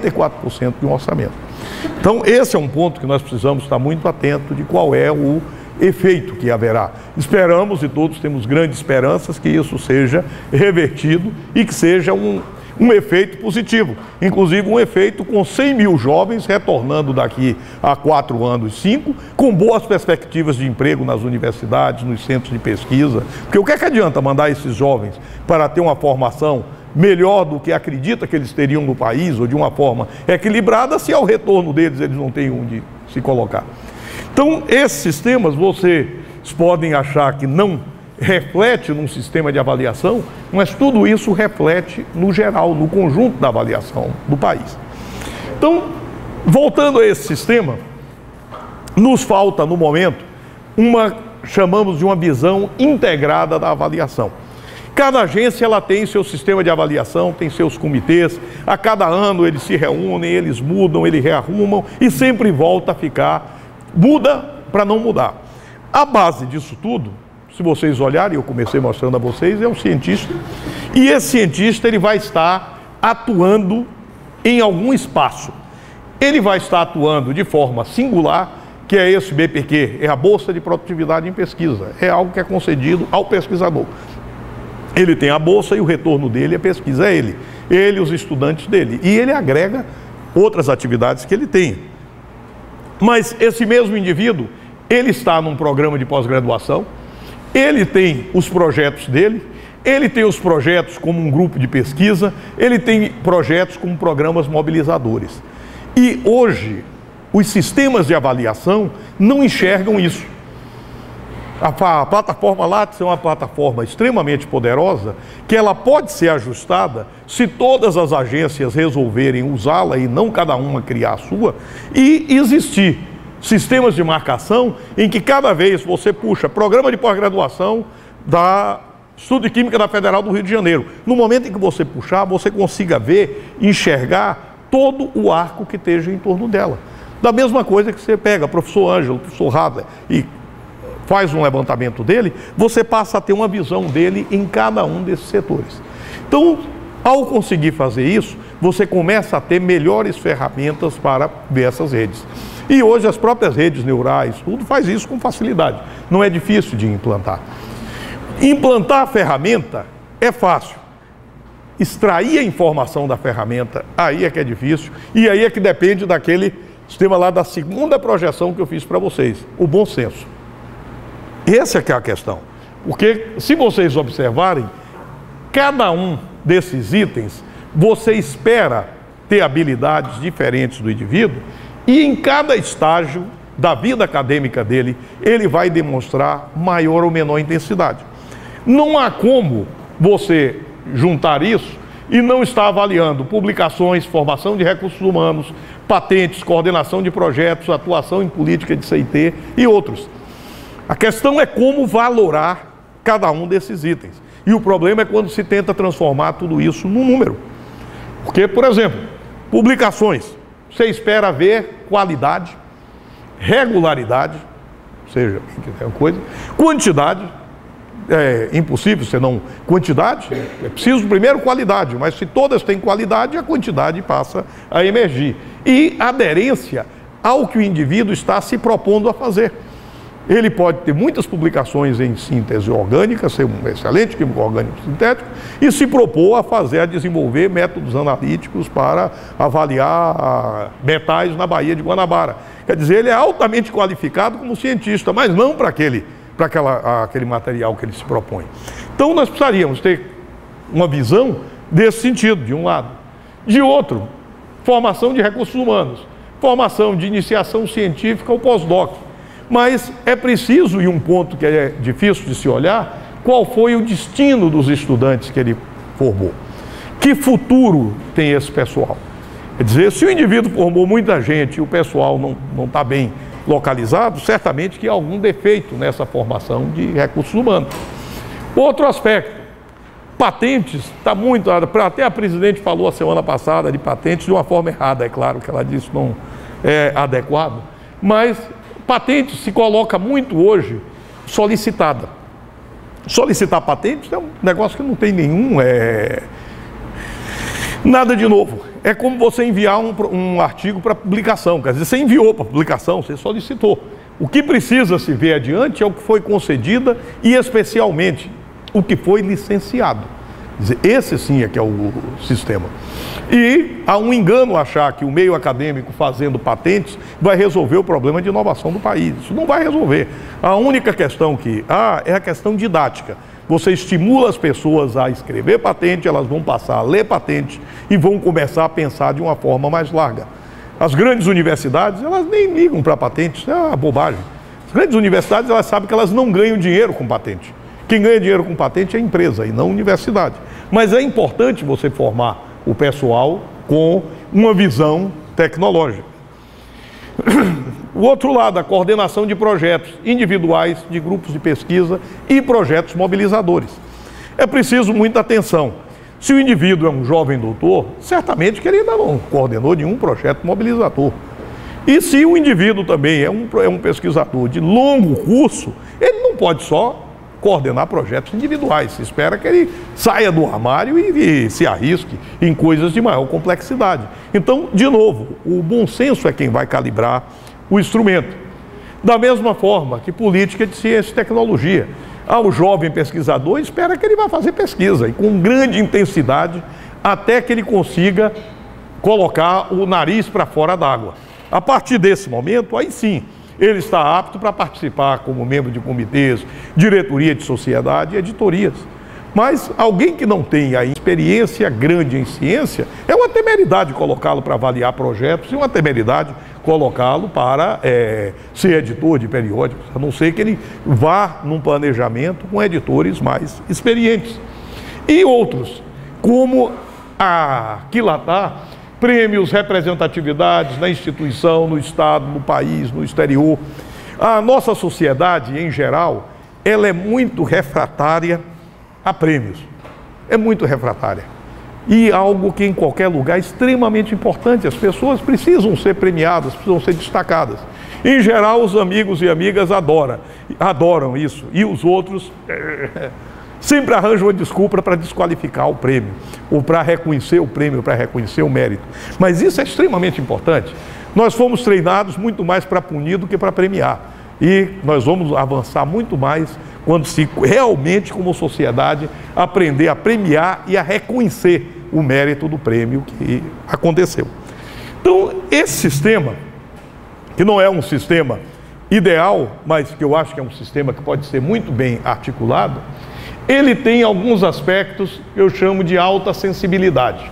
44% de um orçamento. Então, esse é um ponto que nós precisamos estar muito atentos de qual é o efeito que haverá. Esperamos, e todos temos grandes esperanças, que isso seja revertido e que seja um efeito positivo, inclusive um efeito com 100 mil jovens retornando daqui a 4 anos, 5, com boas perspectivas de emprego nas universidades, nos centros de pesquisa, porque o que é que adianta mandar esses jovens para ter uma formação melhor do que acredita que eles teriam no país, ou de uma forma equilibrada, se ao retorno deles eles não têm onde se colocar. Então, esses sistemas, vocês podem achar que não reflete num sistema de avaliação, mas tudo isso reflete no geral, no conjunto da avaliação do país. Então, voltando a esse sistema, nos falta no momento chamamos de uma visão integrada da avaliação. Cada agência ela tem seu sistema de avaliação, tem seus comitês, a cada ano eles se reúnem, eles mudam, eles rearrumam e sempre volta a ficar, muda para não mudar. A base disso tudo, se vocês olharem, eu comecei mostrando a vocês, é um cientista. E esse cientista ele vai estar atuando em algum espaço. Ele vai estar atuando de forma singular, que é esse BPQ, é a Bolsa de Produtividade em Pesquisa. É algo que é concedido ao pesquisador. Ele tem a bolsa e o retorno dele é pesquisa, é ele e os estudantes dele. E ele agrega outras atividades que ele tem. Mas esse mesmo indivíduo, ele está num programa de pós-graduação, ele tem os projetos dele, ele tem os projetos como um grupo de pesquisa, ele tem projetos como programas mobilizadores. E hoje, os sistemas de avaliação não enxergam isso. A plataforma Lattes é uma plataforma extremamente poderosa, que ela pode ser ajustada se todas as agências resolverem usá-la e não cada uma criar a sua, e existir sistemas de marcação em que cada vez você puxa programa de pós-graduação da Estudo de Química da Federal do Rio de Janeiro. No momento em que você puxar, você consiga ver, enxergar todo o arco que esteja em torno dela. Da mesma coisa que você pega professor Ângelo, professor Hadler e faz um levantamento dele, você passa a ter uma visão dele em cada um desses setores. Então, ao conseguir fazer isso, você começa a ter melhores ferramentas para ver essas redes. E hoje as próprias redes neurais, tudo faz isso com facilidade. Não é difícil de implantar. Implantar a ferramenta é fácil. Extrair a informação da ferramenta, aí é que é difícil. E aí é que depende daquele sistema lá da segunda projeção que eu fiz para vocês, o bom senso. Essa é que é a questão. Porque se vocês observarem, cada um desses itens, você espera ter habilidades diferentes do indivíduo, e em cada estágio da vida acadêmica dele, ele vai demonstrar maior ou menor intensidade. Não há como você juntar isso e não estar avaliando publicações, formação de recursos humanos, patentes, coordenação de projetos, atuação em política de CIT e outros. A questão é como valorar cada um desses itens. E o problema é quando se tenta transformar tudo isso num número. Porque, por exemplo, publicações. Você espera ver qualidade, regularidade, ou seja, coisa, quantidade, é impossível você não... Quantidade, é preciso primeiro qualidade, mas se todas têm qualidade, a quantidade passa a emergir. E aderência ao que o indivíduo está se propondo a fazer. Ele pode ter muitas publicações em síntese orgânica, ser um excelente químico orgânico sintético, e se propor a desenvolver métodos analíticos para avaliar metais na Baía de Guanabara. Quer dizer, ele é altamente qualificado como cientista, mas não para aquele material que ele se propõe. Então nós precisaríamos ter uma visão desse sentido, de um lado. De outro, formação de recursos humanos, formação de iniciação científica ou pós-doc. Mas é preciso, e um ponto que é difícil de se olhar, qual foi o destino dos estudantes que ele formou. Que futuro tem esse pessoal? Quer dizer, se o indivíduo formou muita gente e o pessoal não está bem localizado, certamente que há algum defeito nessa formação de recursos humanos. Outro aspecto, patentes, está muito... Até a presidente falou a semana passada de patentes de uma forma errada, é claro que ela disse que não é adequado, mas... Patente se coloca muito hoje solicitada. Solicitar patentes é um negócio que não tem nada de novo. É como você enviar um artigo para publicação. Quer dizer, você enviou para publicação, você solicitou. O que precisa se ver adiante é o que foi concedida e, especialmente, o que foi licenciado. Quer dizer, esse sim é que é o sistema. E há um engano achar que o meio acadêmico fazendo patentes vai resolver o problema de inovação do país. Isso não vai resolver. A única questão que há é a questão didática. Você estimula as pessoas a escrever patente, elas vão passar a ler patente e vão começar a pensar de uma forma mais larga. As grandes universidades, elas nem ligam para patentes, isso é uma bobagem. As grandes universidades, elas sabem que elas não ganham dinheiro com patente. Quem ganha dinheiro com patente é a empresa e não a universidade. Mas é importante você formar o pessoal com uma visão tecnológica. O outro lado, a coordenação de projetos individuais, de grupos de pesquisa e projetos mobilizadores. É preciso muita atenção. Se o indivíduo é um jovem doutor, certamente que ele ainda não coordenou nenhum projeto mobilizador. E se o indivíduo também é um pesquisador de longo curso, ele não pode só coordenar projetos individuais. Se espera que ele saia do armário e se arrisque em coisas de maior complexidade. Então, de novo, o bom senso é quem vai calibrar o instrumento. Da mesma forma que política de ciência e tecnologia. O jovem pesquisador espera que ele vá fazer pesquisa e com grande intensidade até que ele consiga colocar o nariz para fora d'água. A partir desse momento, aí sim, ele está apto para participar como membro de comitês, diretoria de sociedade e editorias. Mas alguém que não tem a experiência grande em ciência, é uma temeridade colocá-lo para avaliar projetos e uma temeridade colocá-lo para ser editor de periódicos, a não ser que ele vá num planejamento com editores mais experientes. E outros, como aquilatar prêmios, representatividades na instituição, no Estado, no país, no exterior. A nossa sociedade, em geral, ela é muito refratária a prêmios. É muito refratária. E algo que em qualquer lugar é extremamente importante. As pessoas precisam ser premiadas, precisam ser destacadas. Em geral, os amigos e amigas adoram isso. E os outros sempre arranjam uma desculpa para desqualificar o prêmio, ou para reconhecer o prêmio, para reconhecer o mérito. Mas isso é extremamente importante. Nós fomos treinados muito mais para punir do que para premiar. E nós vamos avançar muito mais quando se realmente, como sociedade, aprender a premiar e a reconhecer o mérito do prêmio que aconteceu. Então, esse sistema, que não é um sistema ideal, mas que eu acho que é um sistema que pode ser muito bem articulado, ele tem alguns aspectos que eu chamo de alta sensibilidade.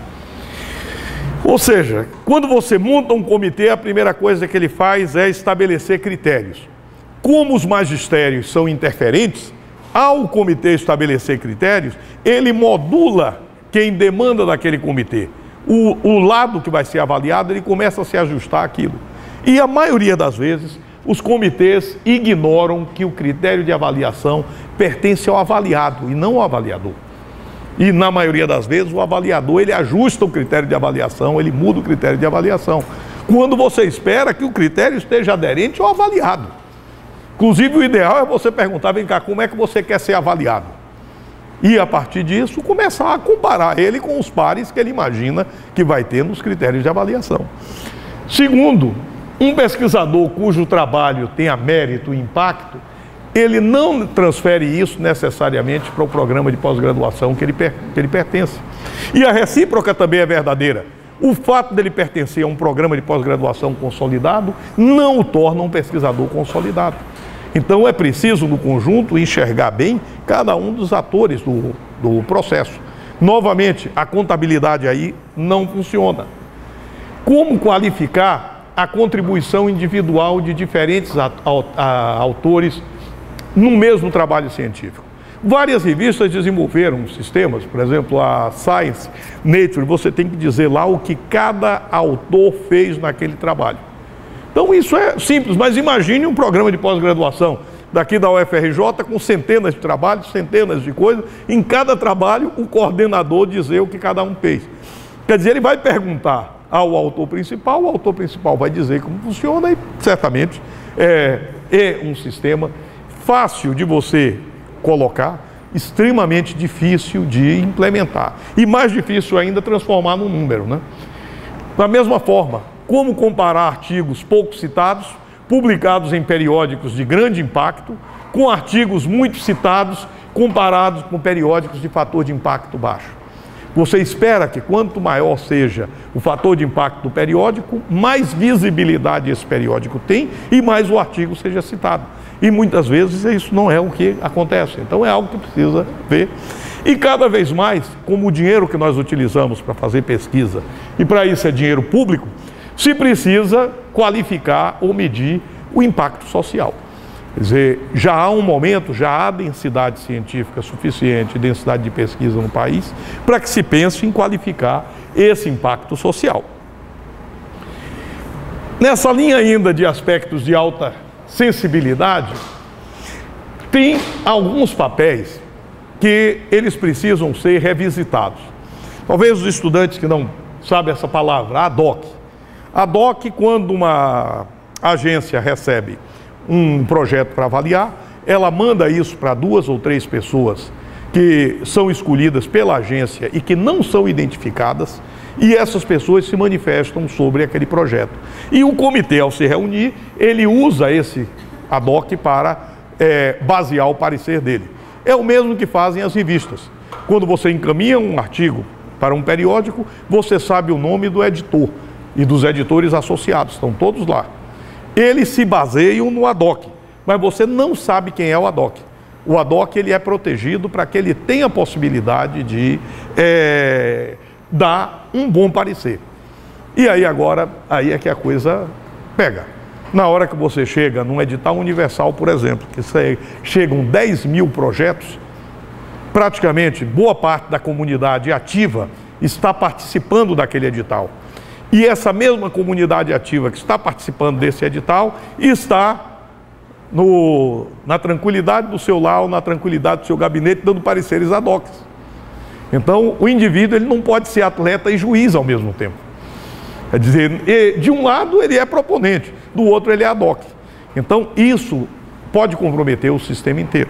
Ou seja, quando você monta um comitê, a primeira coisa que ele faz é estabelecer critérios. Como os magistérios são interferentes, ao comitê estabelecer critérios, ele modula quem demanda daquele comitê. O lado que vai ser avaliado, ele começa a se ajustar àquilo. E a maioria das vezes, os comitês ignoram que o critério de avaliação pertence ao avaliado e não ao avaliador. E na maioria das vezes, o avaliador, ele ajusta o critério de avaliação, ele muda o critério de avaliação, quando você espera que o critério esteja aderente ao avaliado. Inclusive, o ideal é você perguntar, vem cá, como é que você quer ser avaliado? E, a partir disso, começar a comparar ele com os pares que ele imagina que vai ter nos critérios de avaliação. Segundo, um pesquisador cujo trabalho tenha mérito e impacto, ele não transfere isso necessariamente para o programa de pós-graduação que ele pertence. E a recíproca também é verdadeira. O fato dele pertencer a um programa de pós-graduação consolidado não o torna um pesquisador consolidado. Então é preciso, no conjunto, enxergar bem cada um dos atores do processo. Novamente, a contabilidade aí não funciona. Como qualificar a contribuição individual de diferentes autores no mesmo trabalho científico? Várias revistas desenvolveram sistemas, por exemplo, a Science, Nature, você tem que dizer lá o que cada autor fez naquele trabalho. Então isso é simples, mas imagine um programa de pós-graduação daqui da UFRJ com centenas de trabalhos, centenas de coisas, em cada trabalho o coordenador dizer o que cada um fez. Quer dizer, ele vai perguntar ao autor principal, o autor principal vai dizer como funciona e certamente é um sistema fácil de você colocar, extremamente difícil de implementar. E mais difícil ainda transformar num número, né? Da mesma forma, como comparar artigos pouco citados publicados em periódicos de grande impacto, com artigos muito citados, comparados com periódicos de fator de impacto baixo. Você espera que quanto maior seja o fator de impacto do periódico, mais visibilidade esse periódico tem e mais o artigo seja citado. E muitas vezes isso não é o que acontece. Então é algo que precisa ver. E cada vez mais, como o dinheiro que nós utilizamos para fazer pesquisa, e para isso é dinheiro público, se precisa qualificar ou medir o impacto social. Quer dizer, já há um momento, já há densidade científica suficiente, densidade de pesquisa no país, para que se pense em qualificar esse impacto social. Nessa linha ainda de aspectos de alta sensibilidade, tem alguns papéis que eles precisam ser revisitados. Talvez os estudantes que não sabem essa palavra, ADOC. ADOC, quando uma agência recebe um projeto para avaliar, ela manda isso para 2 ou 3 pessoas que são escolhidas pela agência e que não são identificadas, e essas pessoas se manifestam sobre aquele projeto. E o comitê, ao se reunir, ele usa esse ADOC para basear o parecer dele. É o mesmo que fazem as revistas. Quando você encaminha um artigo para um periódico, você sabe o nome do editor e dos editores associados, estão todos lá. Eles se baseiam no ADOC, mas você não sabe quem é o ADOC. O ADOC ele é protegido para que ele tenha a possibilidade de dar um bom parecer. E aí agora, aí é que a coisa pega. Na hora que você chega num edital universal, por exemplo, que chegam 10 mil projetos, praticamente boa parte da comunidade ativa está participando daquele edital. E essa mesma comunidade ativa que está participando desse edital está na tranquilidade do seu lar ou na tranquilidade do seu gabinete dando pareceres ad hoc. Então, o indivíduo ele não pode ser atleta e juiz ao mesmo tempo. Quer dizer, de um lado ele é proponente, do outro ele é ad hoc. Então, isso pode comprometer o sistema inteiro.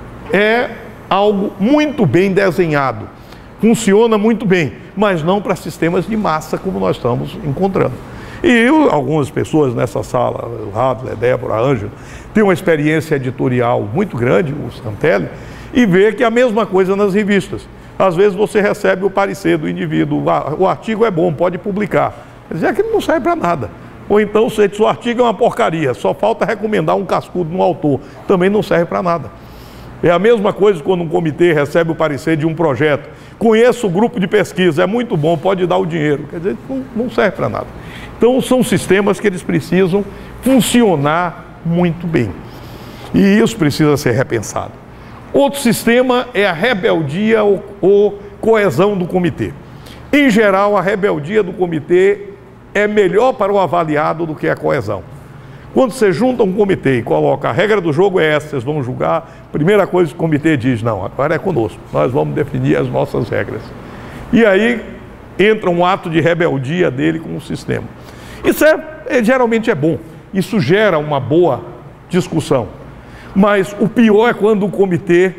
É algo muito bem desenhado, funciona muito bem, mas não para sistemas de massa como nós estamos encontrando. E algumas pessoas nessa sala, o Hadler, Débora, Ângelo, têm uma experiência editorial muito grande, o Santelli, e vê que é a mesma coisa nas revistas. Às vezes você recebe o parecer do indivíduo, o artigo é bom, pode publicar. Quer dizer, aquilo não serve para nada. Ou então, se o artigo é uma porcaria, só falta recomendar um cascudo no autor, também não serve para nada. É a mesma coisa quando um comitê recebe o parecer de um projeto. Conheço o grupo de pesquisa, é muito bom, pode dar o dinheiro. Quer dizer, não serve para nada. Então, são sistemas que eles precisam funcionar muito bem. E isso precisa ser repensado. Outro sistema é a rebeldia ou coesão do comitê. Em geral, a rebeldia do comitê é melhor para o avaliado do que a coesão. Quando você junta um comitê e coloca a regra do jogo é essa, vocês vão julgar, a primeira coisa que o comitê diz, não, agora é conosco, nós vamos definir as nossas regras. E aí entra um ato de rebeldia dele com o sistema. Isso geralmente é bom, isso gera uma boa discussão. Mas o pior é quando o comitê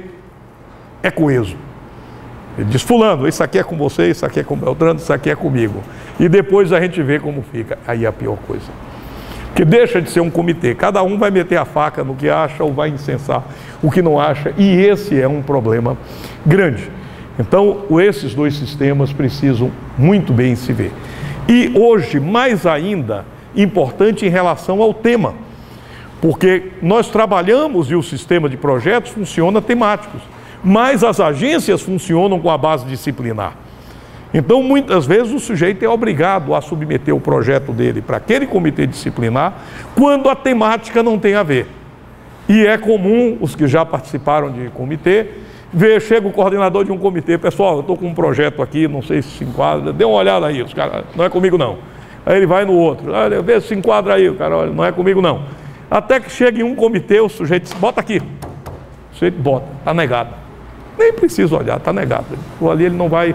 é coeso. Ele diz, fulano, isso aqui é com você, isso aqui é com o Beltrano, isso aqui é comigo. E depois a gente vê como fica. Aí é a pior coisa. Porque deixa de ser um comitê. Cada um vai meter a faca no que acha ou vai incensar o que não acha. E esse é um problema grande. Então, esses dois sistemas precisam muito bem se ver. E hoje, mais ainda, importante em relação ao tema. Porque nós trabalhamos e o sistema de projetos funciona temáticos. Mas as agências funcionam com a base disciplinar. Então, muitas vezes, o sujeito é obrigado a submeter o projeto dele para aquele comitê disciplinar, quando a temática não tem a ver. E é comum, os que já participaram de comitê, chega o coordenador de um comitê, pessoal, eu estou com um projeto aqui, não sei se enquadra, dê uma olhada aí, os caras, não é comigo não. Aí ele vai no outro, olha, vê se enquadra aí, o cara, olha, não é comigo não. Até que chega em um comitê, o sujeito diz, bota aqui. O sujeito bota, está negado. Nem precisa olhar, está negado. Ali ele não vai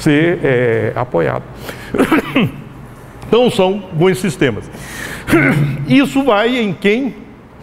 ser apoiado. Então são bons sistemas. Isso vai em quem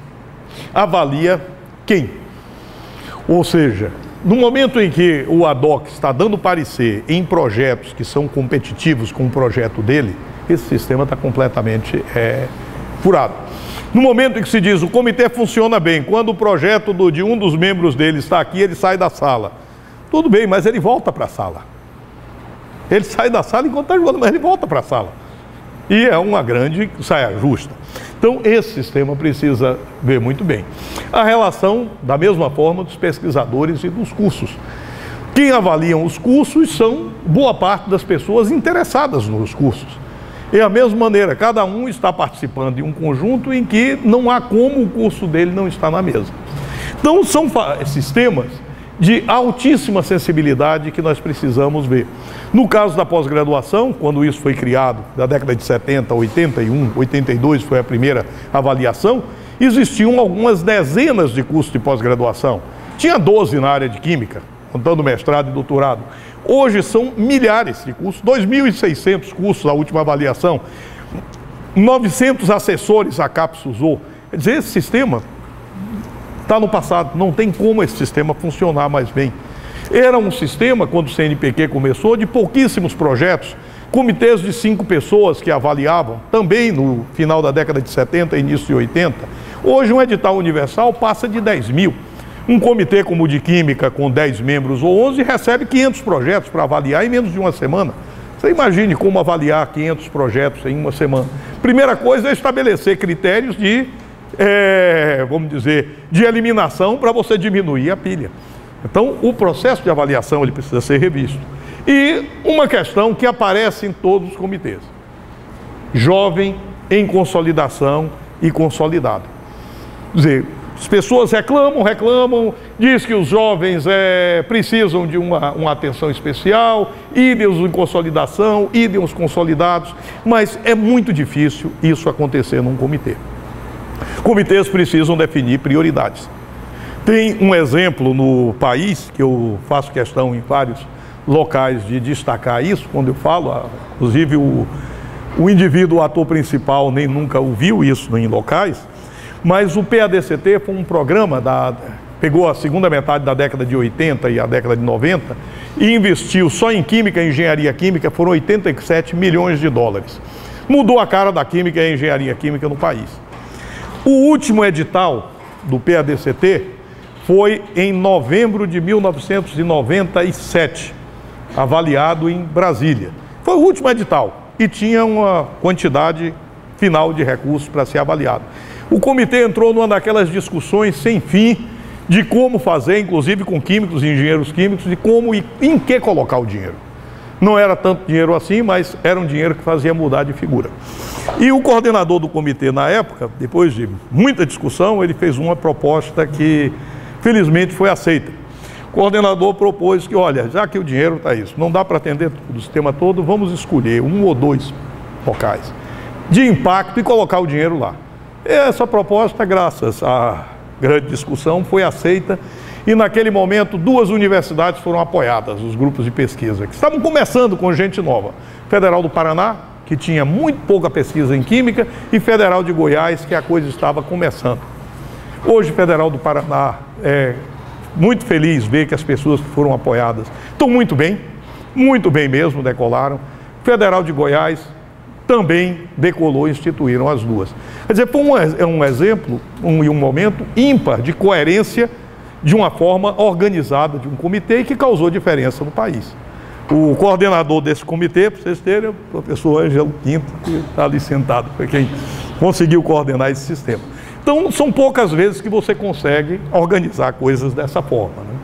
avalia quem. Ou seja, no momento em que o ad hoc está dando parecer em projetos que são competitivos com o projeto dele, esse sistema está completamente furado. No momento em que se diz o comitê funciona bem, quando o projeto de um dos membros dele está aqui, ele sai da sala. Tudo bem, mas ele volta para a sala. Ele sai da sala enquanto está jogando, mas ele volta para a sala. E é uma grande saia justa. Então, esse sistema precisa ver muito bem. A relação, da mesma forma, dos pesquisadores e dos cursos. Quem avaliam os cursos são boa parte das pessoas interessadas nos cursos. E da mesma maneira, cada um está participando de um conjunto em que não há como o curso dele não estar na mesa. Então, são sistemas de altíssima sensibilidade que nós precisamos ver. No caso da pós-graduação, quando isso foi criado, da década de 70, 81, 82 foi a primeira avaliação, existiam algumas dezenas de cursos de pós-graduação. Tinha 12 na área de química, contando mestrado e doutorado. Hoje são milhares de cursos, 2.600 cursos a última avaliação, 900 assessores a CAPES usou. Quer dizer, esse sistema está no passado, não tem como esse sistema funcionar mais bem. Era um sistema, quando o CNPq começou, de pouquíssimos projetos, comitês de 5 pessoas que avaliavam, também no final da década de 70 e início de 80. Hoje um edital universal passa de 10 mil. Um comitê como o de Química, com 10 membros ou 11, recebe 500 projetos para avaliar em menos de uma semana. Você imagine como avaliar 500 projetos em uma semana. Primeira coisa é estabelecer critérios de, vamos dizer, de eliminação para você diminuir a pilha. Então, o processo de avaliação ele precisa ser revisto. E uma questão que aparece em todos os comitês. Jovem em consolidação e consolidado. Quer dizer, as pessoas reclamam, diz que os jovens precisam de uma atenção especial, idem os em consolidação, idem os consolidados, mas é muito difícil isso acontecer num comitê. Comitês precisam definir prioridades. Tem um exemplo no país, que eu faço questão em vários locais de destacar isso, quando eu falo, inclusive o indivíduo, o ator principal, nem nunca ouviu isso em locais, mas o PADCT foi um programa, pegou a segunda metade da década de 80 e a década de 90 e investiu só em química e engenharia química, foram 87 milhões de dólares. Mudou a cara da química e engenharia química no país. O último edital do PADCT foi em novembro de 1997, avaliado em Brasília. Foi o último edital e tinha uma quantidade final de recursos para ser avaliado. O comitê entrou numa daquelas discussões sem fim de como fazer, inclusive com químicos e engenheiros químicos, de como e em que colocar o dinheiro. Não era tanto dinheiro assim, mas era um dinheiro que fazia mudar de figura. E o coordenador do comitê na época, depois de muita discussão, ele fez uma proposta que felizmente foi aceita. O coordenador propôs que, olha, já que o dinheiro está isso, não dá para atender tudo, o sistema todo, vamos escolher 1 ou 2 locais de impacto e colocar o dinheiro lá. Essa proposta, graças à grande discussão, foi aceita e naquele momento 2 universidades foram apoiadas, os grupos de pesquisa, que estavam começando com gente nova. Federal do Paraná, que tinha muito pouca pesquisa em química, e Federal de Goiás, que a coisa estava começando. Hoje, Federal do Paraná é muito feliz ver que as pessoas que foram apoiadas estão muito bem mesmo, decolaram. Federal de Goiás também decolou e instituíram as 2. Quer dizer, foi um exemplo e um momento ímpar de coerência de uma forma organizada de um comitê e que causou diferença no país. O coordenador desse comitê, para vocês terem, é o professor Ângelo Quinto, que está ali sentado, foi quem conseguiu coordenar esse sistema. Então, são poucas vezes que você consegue organizar coisas dessa forma, né?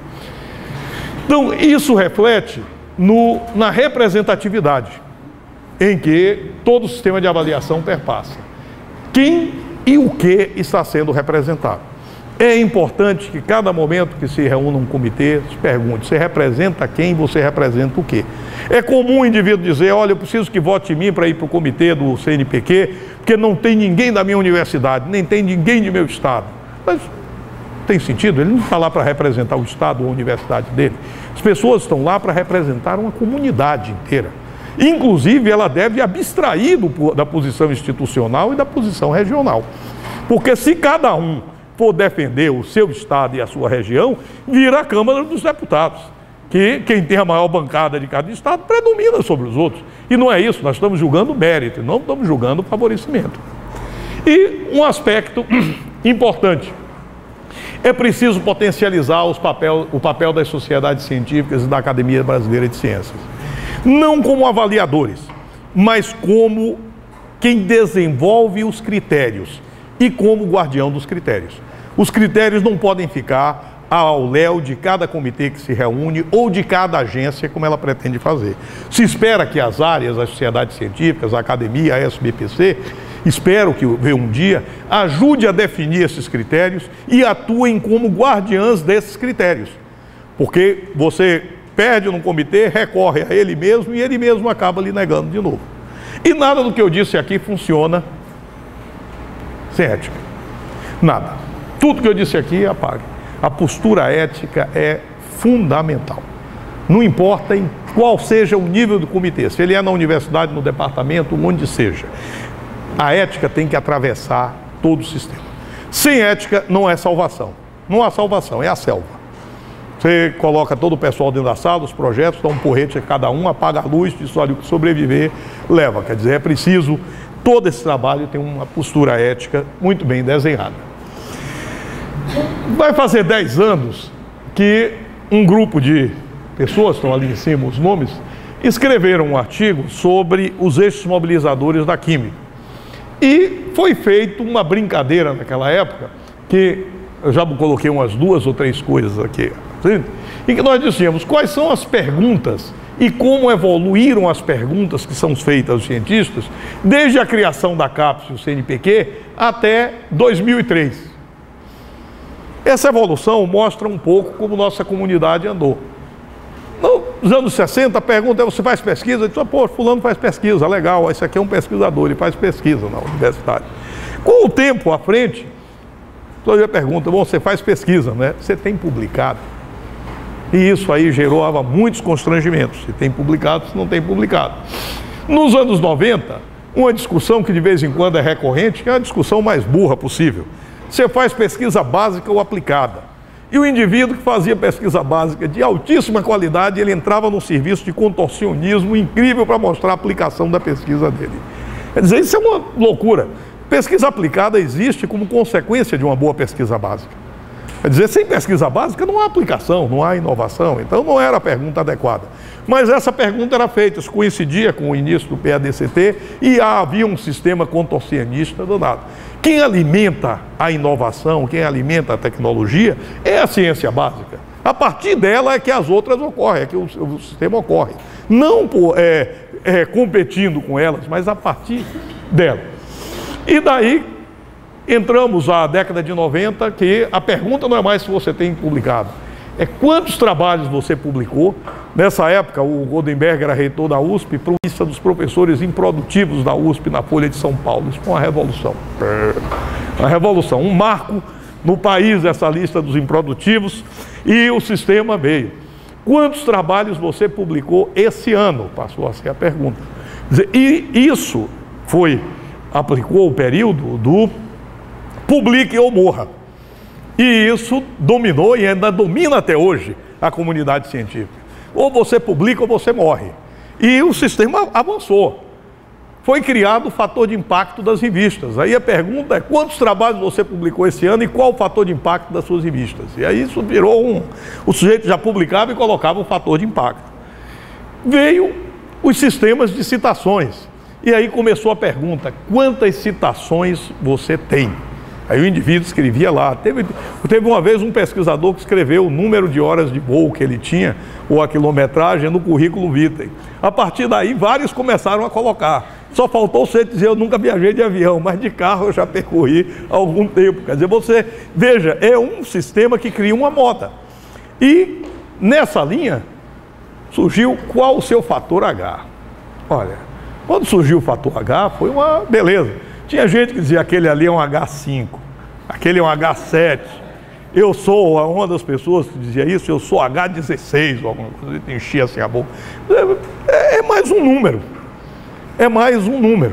Então, isso reflete na representatividade em que todo o sistema de avaliação perpassa. Quem e o que está sendo representado. É importante que cada momento que se reúna um comitê, se pergunte, você representa quem, você representa o quê? É comum o indivíduo dizer, olha, eu preciso que vote em mim para ir para o comitê do CNPq, porque não tem ninguém da minha universidade, nem tem ninguém de meu estado. Mas tem sentido? Ele não está lá para representar o estado ou a universidade dele. As pessoas estão lá para representar uma comunidade inteira. Inclusive, ela deve abstrair da posição institucional e da posição regional. Porque se cada um for defender o seu estado e a sua região, vira a Câmara dos Deputados, que quem tem a maior bancada de cada estado predomina sobre os outros. E não é isso, nós estamos julgando mérito, não estamos julgando favorecimento. E um aspecto importante, é preciso potencializar o papel das sociedades científicas e da Academia Brasileira de Ciências. Não como avaliadores, mas como quem desenvolve os critérios e como guardião dos critérios. Os critérios não podem ficar ao léu de cada comitê que se reúne ou de cada agência, como ela pretende fazer. Se espera que as áreas, as sociedades científicas, a academia, a SBPC, espero que venha um dia, ajude a definir esses critérios e atuem como guardiãs desses critérios. Porque você perde num comitê, recorre a ele mesmo e ele mesmo acaba lhe negando de novo. E nada do que eu disse aqui funciona sem ética. Nada. Tudo que eu disse aqui apague. A postura ética é fundamental. Não importa em qual seja o nível do comitê, se ele é na universidade, no departamento, onde seja. A ética tem que atravessar todo o sistema. Sem ética não é salvação. Não há salvação, é a selva. Você coloca todo o pessoal dentro da sala, os projetos, dá um porrete a cada um, apaga a luz, diz, olha, o que sobreviver, leva. Quer dizer, é preciso, todo esse trabalho tem uma postura ética muito bem desenhada. Vai fazer 10 anos que um grupo de pessoas, estão ali em cima os nomes, escreveram um artigo sobre os eixos mobilizadores da química. E foi feita uma brincadeira naquela época, que eu já coloquei umas 2 ou 3 coisas aqui, em que nós dizíamos quais são as perguntas e como evoluíram as perguntas que são feitas aos cientistas desde a criação da CAPES e o CNPq até 2003. Essa evolução mostra um pouco como nossa comunidade andou. Nos anos 60, a pergunta é: você faz pesquisa? Eu disse, pô, fulano faz pesquisa, legal, esse aqui é um pesquisador, ele faz pesquisa na universidade. Com o tempo à frente, a pergunta: bom, você faz pesquisa, né? Você tem publicado? E isso aí gerava muitos constrangimentos. Se tem publicado, se não tem publicado. Nos anos 90, uma discussão que de vez em quando é recorrente, que é a discussão mais burra possível. Você faz pesquisa básica ou aplicada? E o indivíduo que fazia pesquisa básica de altíssima qualidade, ele entrava num serviço de contorcionismo incrível para mostrar a aplicação da pesquisa dele. Quer dizer, isso é uma loucura. Pesquisa aplicada existe como consequência de uma boa pesquisa básica. Quer dizer, sem pesquisa básica não há aplicação, não há inovação. Então não era a pergunta adequada. Mas essa pergunta era feita, isso coincidia com o início do PADCT e havia um sistema contorcionista danado. Quem alimenta a inovação, quem alimenta a tecnologia é a ciência básica. A partir dela é que as outras ocorrem, é que o sistema ocorre. Não competindo com elas, mas a partir dela. E daí entramos à década de 90, que a pergunta não é mais se você tem publicado, é quantos trabalhos você publicou. Nessa época, o Goldenberg era reitor da USP, para a lista dos professores improdutivos da USP na Folha de São Paulo. Isso foi uma revolução. Uma revolução, um marco no país, essa lista dos improdutivos, e o sistema veio. Quantos trabalhos você publicou esse ano? Passou a ser a pergunta. E isso aplicou o período do publique ou morra. E isso dominou e ainda domina até hoje a comunidade científica. Ou você publica ou você morre. E o sistema avançou. Foi criado o fator de impacto das revistas. Aí a pergunta é: quantos trabalhos você publicou esse ano e qual o fator de impacto das suas revistas? E aí isso virou o sujeito já publicava e colocava um fator de impacto. Veio os sistemas de citações. E aí começou a pergunta: quantas citações você tem? Aí o indivíduo escrevia lá. Teve uma vez um pesquisador que escreveu o número de horas de voo que ele tinha, ou a quilometragem, no currículo vitae. A partir daí, vários começaram a colocar. Só faltou você dizer: eu nunca viajei de avião, mas de carro eu já percorri há algum tempo. Quer dizer, você, veja, é um sistema que cria uma moda. E nessa linha surgiu qual o seu fator H. Olha, quando surgiu o fator H, foi uma beleza. Tinha gente que dizia: aquele ali é um H5, aquele é um H7. Eu sou uma das pessoas que dizia isso, eu sou H16, ou alguma coisa, enchia assim a boca. É mais um número. É mais um número.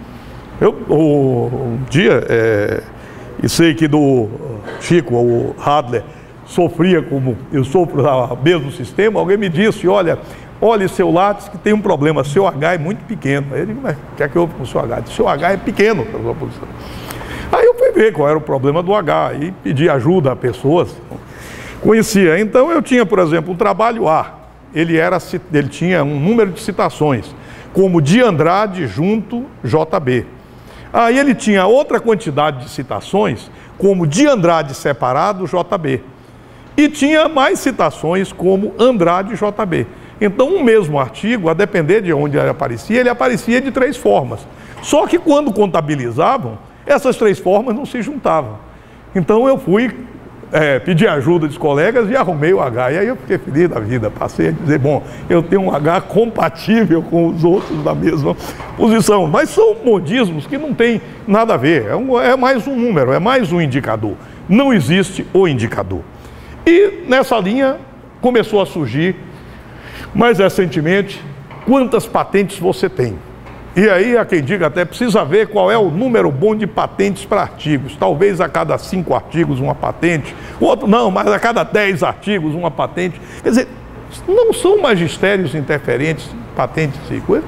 Um dia, e sei que do Chico, o Hadler, sofria como eu sofro no mesmo sistema. Alguém me disse: olha, olha, seu lápis que tem um problema, seu H é muito pequeno. Aí eu digo, mas o que é que houve com o seu H? Seu H é pequeno para a sua posição. Aí eu fui ver qual era o problema do H e pedi ajuda a pessoas. Conhecia. Então eu tinha, por exemplo, o trabalho A. Ele tinha um número de citações, como de Andrade junto JB. Aí ele tinha outra quantidade de citações, como de Andrade separado JB. E tinha mais citações como Andrade JB. Então, um mesmo artigo, a depender de onde ele aparecia de 3 formas. Só que quando contabilizavam, essas 3 formas não se juntavam. Então eu fui pedir ajuda dos colegas e arrumei o H. E aí eu fiquei feliz da vida. Passei a dizer, bom, eu tenho um H compatível com os outros da mesma posição. Mas são modismos que não tem nada a ver. É mais um número, é mais um indicador. Não existe o indicador. E nessa linha começou a surgir, mais recentemente, quantas patentes você tem. E aí há quem diga até, precisa ver qual é o número bom de patentes para artigos. Talvez a cada 5 artigos uma patente, outro não, mas a cada 10 artigos uma patente. Quer dizer, não são magistérios interferentes, patentes e coisas,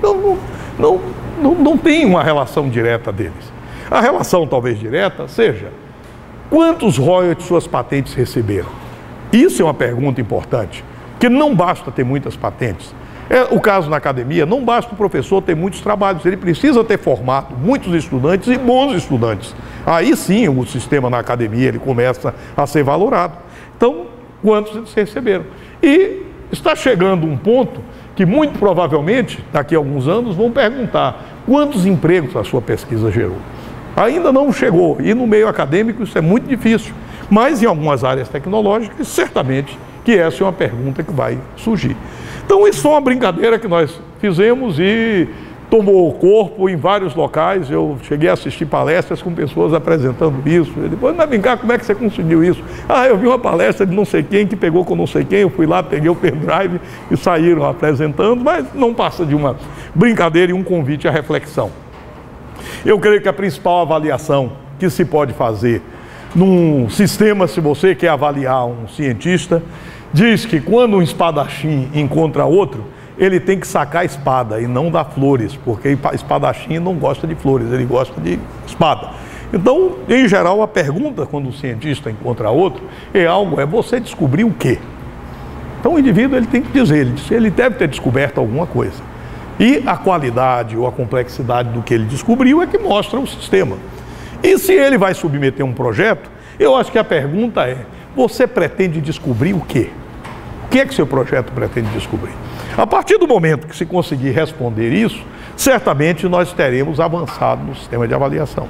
não tem uma relação direta deles. A relação talvez direta seja, quantos royalties suas patentes receberam? Isso é uma pergunta importante, porque não basta ter muitas patentes. É o caso na academia, não basta o professor ter muitos trabalhos, ele precisa ter formado muitos estudantes e bons estudantes. Aí sim o sistema na academia ele começa a ser valorado. Então, quantos eles receberam? E está chegando um ponto que muito provavelmente, daqui a alguns anos, vão perguntar quantos empregos a sua pesquisa gerou. Ainda não chegou, e no meio acadêmico isso é muito difícil, mas em algumas áreas tecnológicas, certamente que essa é uma pergunta que vai surgir. Então isso foi uma brincadeira que nós fizemos e tomou corpo em vários locais. Eu cheguei a assistir palestras com pessoas apresentando isso. E depois, mas vem cá, como é que você conseguiu isso? Ah, eu vi uma palestra de não sei quem que pegou com não sei quem, eu fui lá, peguei o pendrive e saíram apresentando, mas não passa de uma brincadeira e um convite à reflexão. Eu creio que a principal avaliação que se pode fazer num sistema, se você quer avaliar um cientista, diz que quando um espadachim encontra outro, ele tem que sacar a espada e não dar flores, porque espadachim não gosta de flores, ele gosta de espada. Então, em geral, a pergunta quando um cientista encontra outro é você descobrir o quê? Então o indivíduo ele tem que dizer, ele deve ter descoberto alguma coisa. E a qualidade ou a complexidade do que ele descobriu é que mostra o sistema. E se ele vai submeter um projeto, eu acho que a pergunta é, você pretende descobrir o quê? O que é que seu projeto pretende descobrir? A partir do momento que se conseguir responder isso, certamente nós teremos avançado no sistema de avaliação.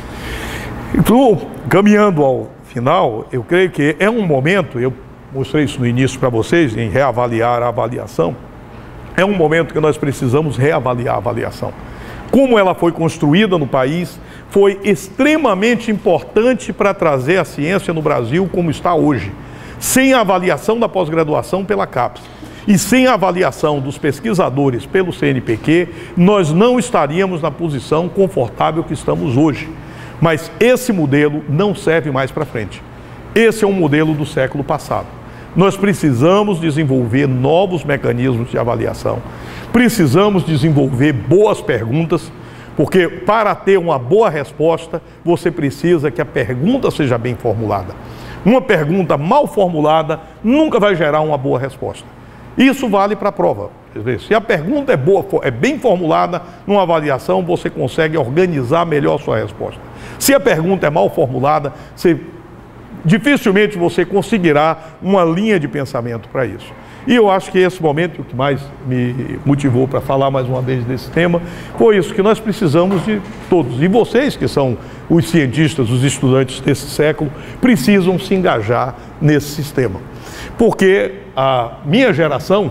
Então, caminhando ao final, eu creio que é um momento, eu mostrei isso no início para vocês, em reavaliar a avaliação, é um momento que nós precisamos reavaliar a avaliação. Como ela foi construída no país, foi extremamente importante para trazer a ciência no Brasil como está hoje. Sem a avaliação da pós-graduação pela CAPES e sem a avaliação dos pesquisadores pelo CNPq, nós não estaríamos na posição confortável que estamos hoje. Mas esse modelo não serve mais para frente. Esse é um modelo do século passado. Nós precisamos desenvolver novos mecanismos de avaliação, precisamos desenvolver boas perguntas, porque para ter uma boa resposta, você precisa que a pergunta seja bem formulada. Uma pergunta mal formulada nunca vai gerar uma boa resposta. Isso vale para a prova. Quer dizer, se a pergunta é boa, é bem formulada, numa avaliação você consegue organizar melhor a sua resposta. Se a pergunta é mal formulada, dificilmente você conseguirá uma linha de pensamento para isso. E eu acho que esse momento, o que mais me motivou para falar mais uma vez desse tema, foi isso, que nós precisamos de todos. E vocês, que são os cientistas, os estudantes desse século, precisam se engajar nesse sistema. Porque a minha geração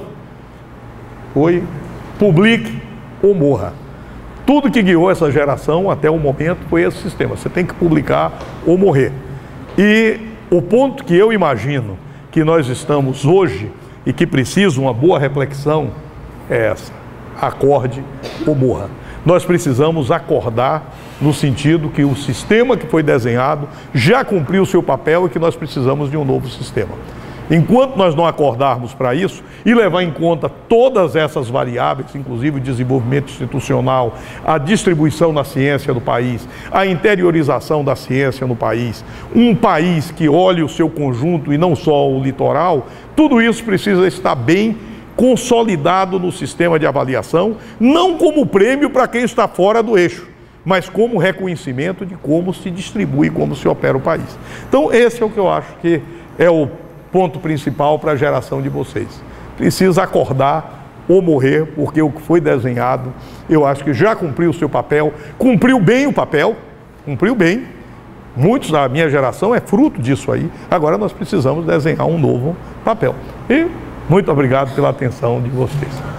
foi publique ou morra. Tudo que guiou essa geração até o momento foi esse sistema. Você tem que publicar ou morrer. E o ponto que eu imagino que nós estamos hoje e que precisa uma boa reflexão é essa: acorde ou morra. Nós precisamos acordar no sentido que o sistema que foi desenhado já cumpriu o seu papel e que nós precisamos de um novo sistema. Enquanto nós não acordarmos para isso e levar em conta todas essas variáveis, inclusive o desenvolvimento institucional, a distribuição na ciência do país, a interiorização da ciência no país, um país que olhe o seu conjunto e não só o litoral, tudo isso precisa estar bem consolidado no sistema de avaliação, não como prêmio para quem está fora do eixo, mas como reconhecimento de como se distribui, como se opera o país. Então esse é o que eu acho que é o ponto principal para a geração de vocês. Precisa acordar ou morrer, porque o que foi desenhado, eu acho que já cumpriu o seu papel, cumpriu bem o papel, cumpriu bem. Muitos da minha geração é fruto disso aí. Agora nós precisamos desenhar um novo papel. E muito obrigado pela atenção de vocês.